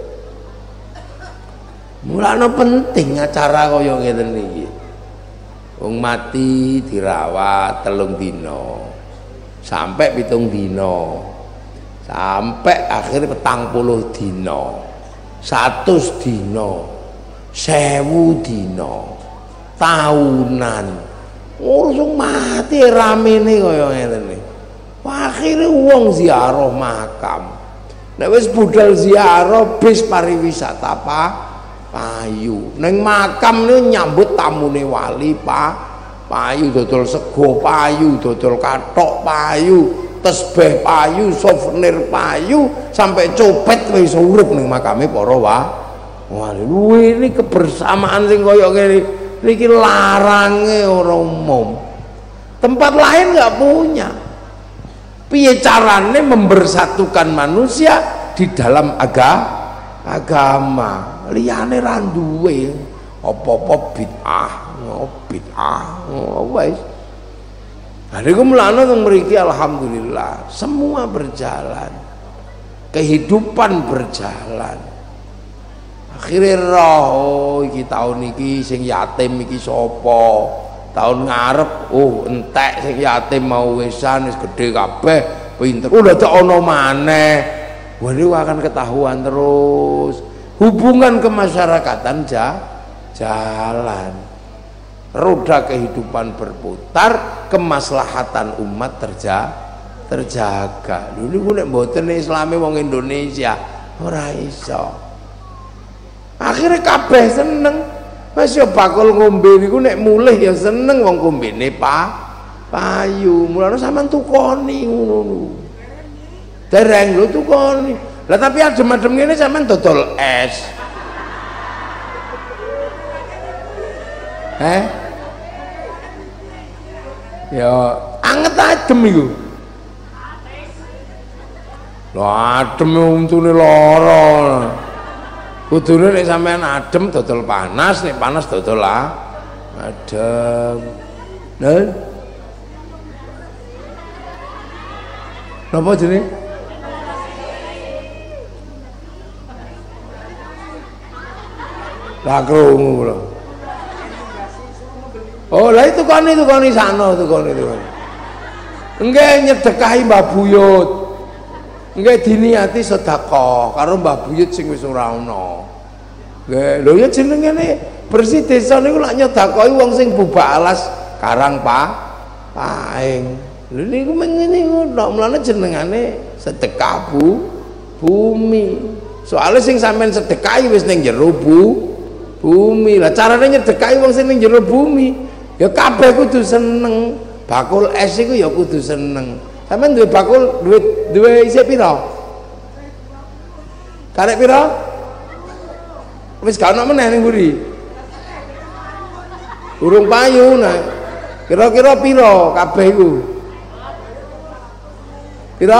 Mulane penting acara kaya ngeten iki. Wong mati dirawat telung dina. Sampai pitung dino, sampai akhirnya petang puluh dino, satus dino, sewu dino, tahunan, ngurusung mati rame nih kaya ngene. Akhirnya uang ziarah makam. Nek wis budal ziarah bis pariwisata pa payu. Neng makam niku nyambut tamune wali pa payu, dodol sego payu, dodol kathok payu, tesbeh payu, souvenir payu, sampai copet wis urip ning makame para wali. Luwe ini kebersamaan sing kaya ngene niki larange ora umum. Tempat lain nggak punya. Piye carane membersatukan manusia di dalam aga, agama? Liyane ra duwe apa-apa bid'ah. Oh, bid'ah, oh, wis. Hari kumulana teng mriki alhamdulillah semua berjalan, kehidupan berjalan. Akhirnya roh, oh, iki tahun iki sing yatim iki sapa? Tahun ngarep, oh entek sing yatim mau wisan wis gedhe kabeh, pinter. Udah tak ono maneh. Wah niku akan ketahuan terus. Hubungan kemasyarakatan ja, jalan. Roda kehidupan berputar, kemaslahatan umat terja, terjaga. Dulu nek mboten Islame wong Indonesia ora iso. Akhirnya kabeh seneng. Mas ya bakul ngombe niku nek mulih ya seneng wong kombene pa payu. Mulane sampean tukoni ngono. Dereng lho tukoni. Lah tapi adem-adem ngene sampean dodol es. Eh? Ya anget adem iku. Lah adem untune lara. Kudune nek sampean adem dodol panas, nek panas dodol lah adem. Nah. Napa jenenge? Lah krungu lho. Oh, lah itu kan itu kan sana itu kan itu. Nggih nyedekahi Mbah Buyut. Nggih diniati sedekah karo Mbah Buyut sing wis ora ana. Nggih, lho ya jenengane bersih desa niku lak nyedekahi wong sing bubak alas Karang pa Paing. Lho niku ngene ngono, mulane jenengane sedekah bu bumi. Soale sing sampean sedekahi wis ning jero bu bumi. Lah carane nyedekahi wong sing ning jero bumi, ya kabeh kudu seneng. Bakul es iku ya kudu seneng. Sampeyan duwe bakul, duwe duwe isih pira? Karek pira? Wis gak ono meneh ning mburi. Urung payu nah. Kira-kira pira kabeh iku? Pira?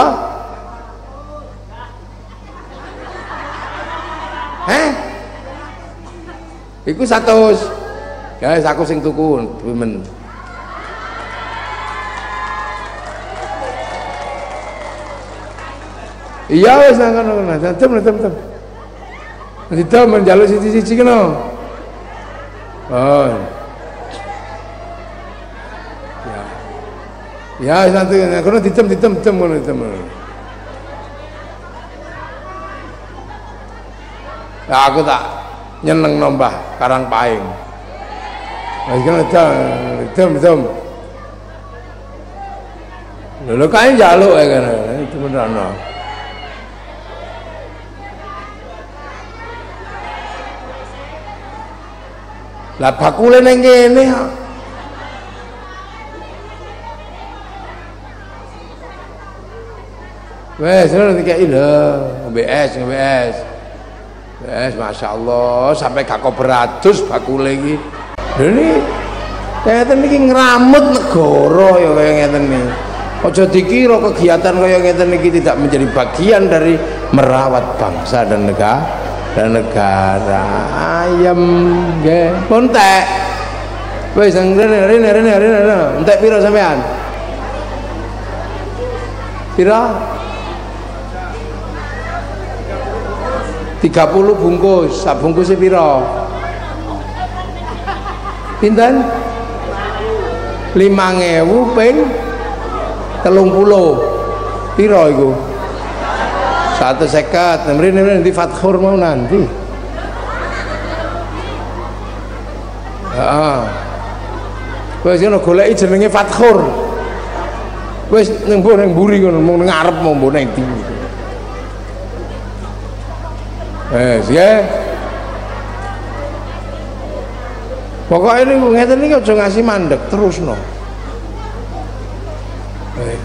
Heh? Iku seratus. Guys, aku sing tuku men. Iya wis nang kono kono. Tem tem tem. Dite menjaluk siji-siji kena. Oh. Ya. Ya santu kono ditem ditem ditem kono ditem. Ya aku tak nyeneng nombah Karang Paing. Wis kena ditem ditem. Lho kae njaluk ae kene. Itu beneran. Lah bakule ning kene kok. Wes ora dikeki lho, ngombe es, ngombe es. Wes masyaallah sampai gak beratus bakule iki. Lho iki ngeten iki ngramut negara ya kaya ngeten iki. Aja dikira kegiatan kaya ngeten iki tidak menjadi bagian dari merawat bangsa dan negara. Dan negara ayam nggih pontek wis rene rene rene rene entek pira sampean pira tiga puluh bungkus sak bungkus pira pinten lima ewu ping telung puluh pira iku satu sekat, mrene mrene di Fathur mau nanti. Heeh. Wis ngono goleki jenenge Fathur. Wis ning mbok ning mburi ngono, mung ngarep mau mbok ning ndi. Wes ya. Pokoke niku ngeten iki aja ngasih mandek terusno. Eh.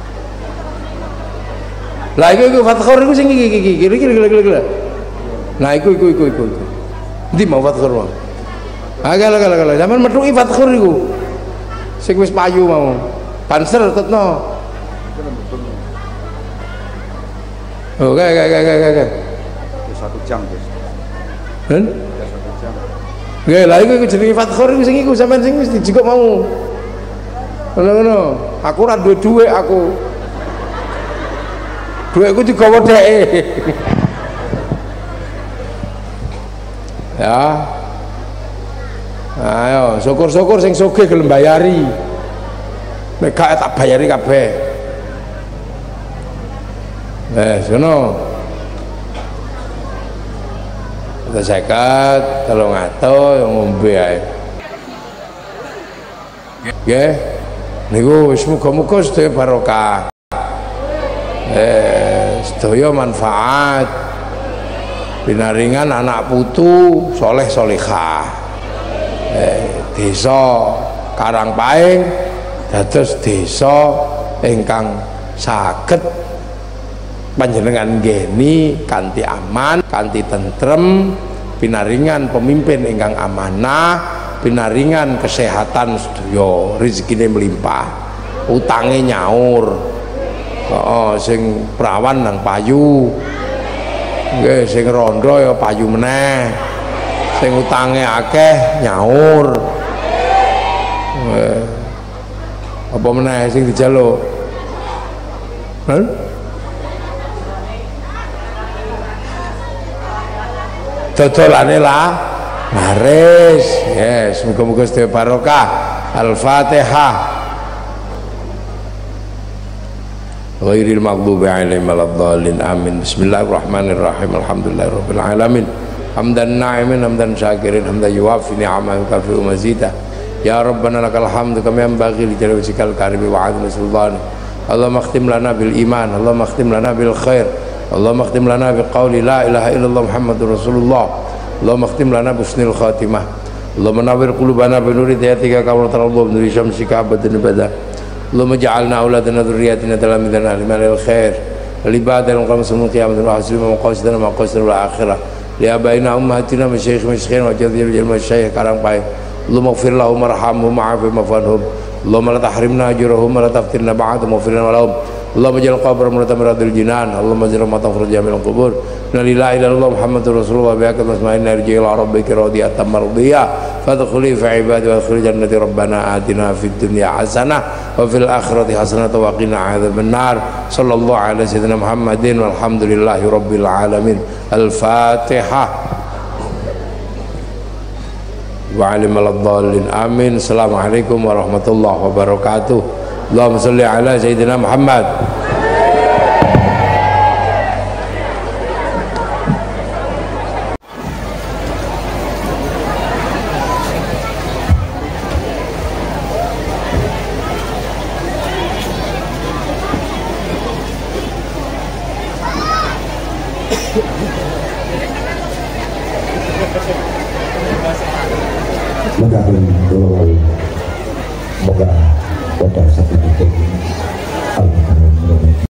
Lah iku iku Fathur iku sing iki iki iki iki iki. Nah iku iku iku iku. Endi mau Fathur wae. Ah gala gala gala sampean methuki Fathur iku. Sing wis payu mau. Banser tetno. Oh kae kae kae kae kae. Satu jam guys. Hen? Satu jam. Nggih lah iku iku jenenge Fathur iku sing iku sampean sing wis dijikuk mau. Ngono-ngono. Aku ora duwe dhuwit aku. Duitku digawa dheke. Ya. Ayo, syukur-syukur sing sugih gelem bayari. Nek gak tak bayari kabeh. Wes ngono. Kita seket, telung atus ngombe ae. Nggih. Niku wis muga-muga sedaya barokah. Eh, sedaya manfaat binaringan anak putu soleh solehah eh, desa Karangpaing dados desa ingkang saged panjenengan nggeni kanthi aman, kanthi tentrem, pinaringan pemimpin ingkang amanah, pinaringan kesehatan sedaya, rezekine melimpah, utange nyaur. Heeh, sing prawan nang payu. Nggih, sing rondo ya payu meneh. Sing utange akeh nyaur. Eh, apa meneh sing dijaluk? Hah? Dodolane lah laris. Yes, muga-muga sedaya barokah. Al-Fatihah. Ghairil maghdubi 'alaihim waladdallin. Amin. Bismillahirrahmanirrahim. Alhamdulillahirabbil alamin. Hamdan na'imin, hamdan syakirin, hamdan yuwafi ni'amahu kafi'u mazidah. Ya Rabbana lakal hamdu kama yanbaghi li jalali wajhikal karimi wa 'azimi sultanik. Allahumma khtim lana bil iman, Allahumma khtim lana bil khair, Allahumma khtim lana bi qawli la ilaha illallah Muhammadur Rasulullah. Allahumma khtim lana bi husnil khatimah. Allahumma nawwir qulubana bi nuri hidayatika kama tarallahu bi nuri syamsika abadan abada. Allahumma ja'alna auladana dzurriyyatina talamidan ahlimanil khair. Libadal qamsul qiyamatul hasbi maqasidana maqasidul akhirah. Li abaina ummahatina masyayikh masyayikh wa jadil masyayikh Karangpaing. Allahumma ighfir lahum warhamhum wa'afihim wa'fu Allahumma la tahrimna ajrahum wa la taftirna ba'dahum waghfir lana wa lahum. Allahumma ij'al qabrahum radil jinan. Allahumma zid rahmatan farja min al-qubur. La ilaha illallah Muhammadur Rasulullah bi'akat masma'inna irji ila rabbika radiyatan mardiyah fadkhuli fi ibadi wa adkhil jannati rabbana atina fid dunya hasanah wa fil akhirati hasanah wa qina adzaban nar. Sallallahu ala sayyidina Muhammadin walhamdulillahi rabbil alamin. Al-Fatihah. Wa'alim al-dhalin. Amin. Assalamualaikum warahmatullahi wabarakatuh. Allahumma salli ala Sayyidina Muhammad. Mengabdi doa moga pada satu titik Allah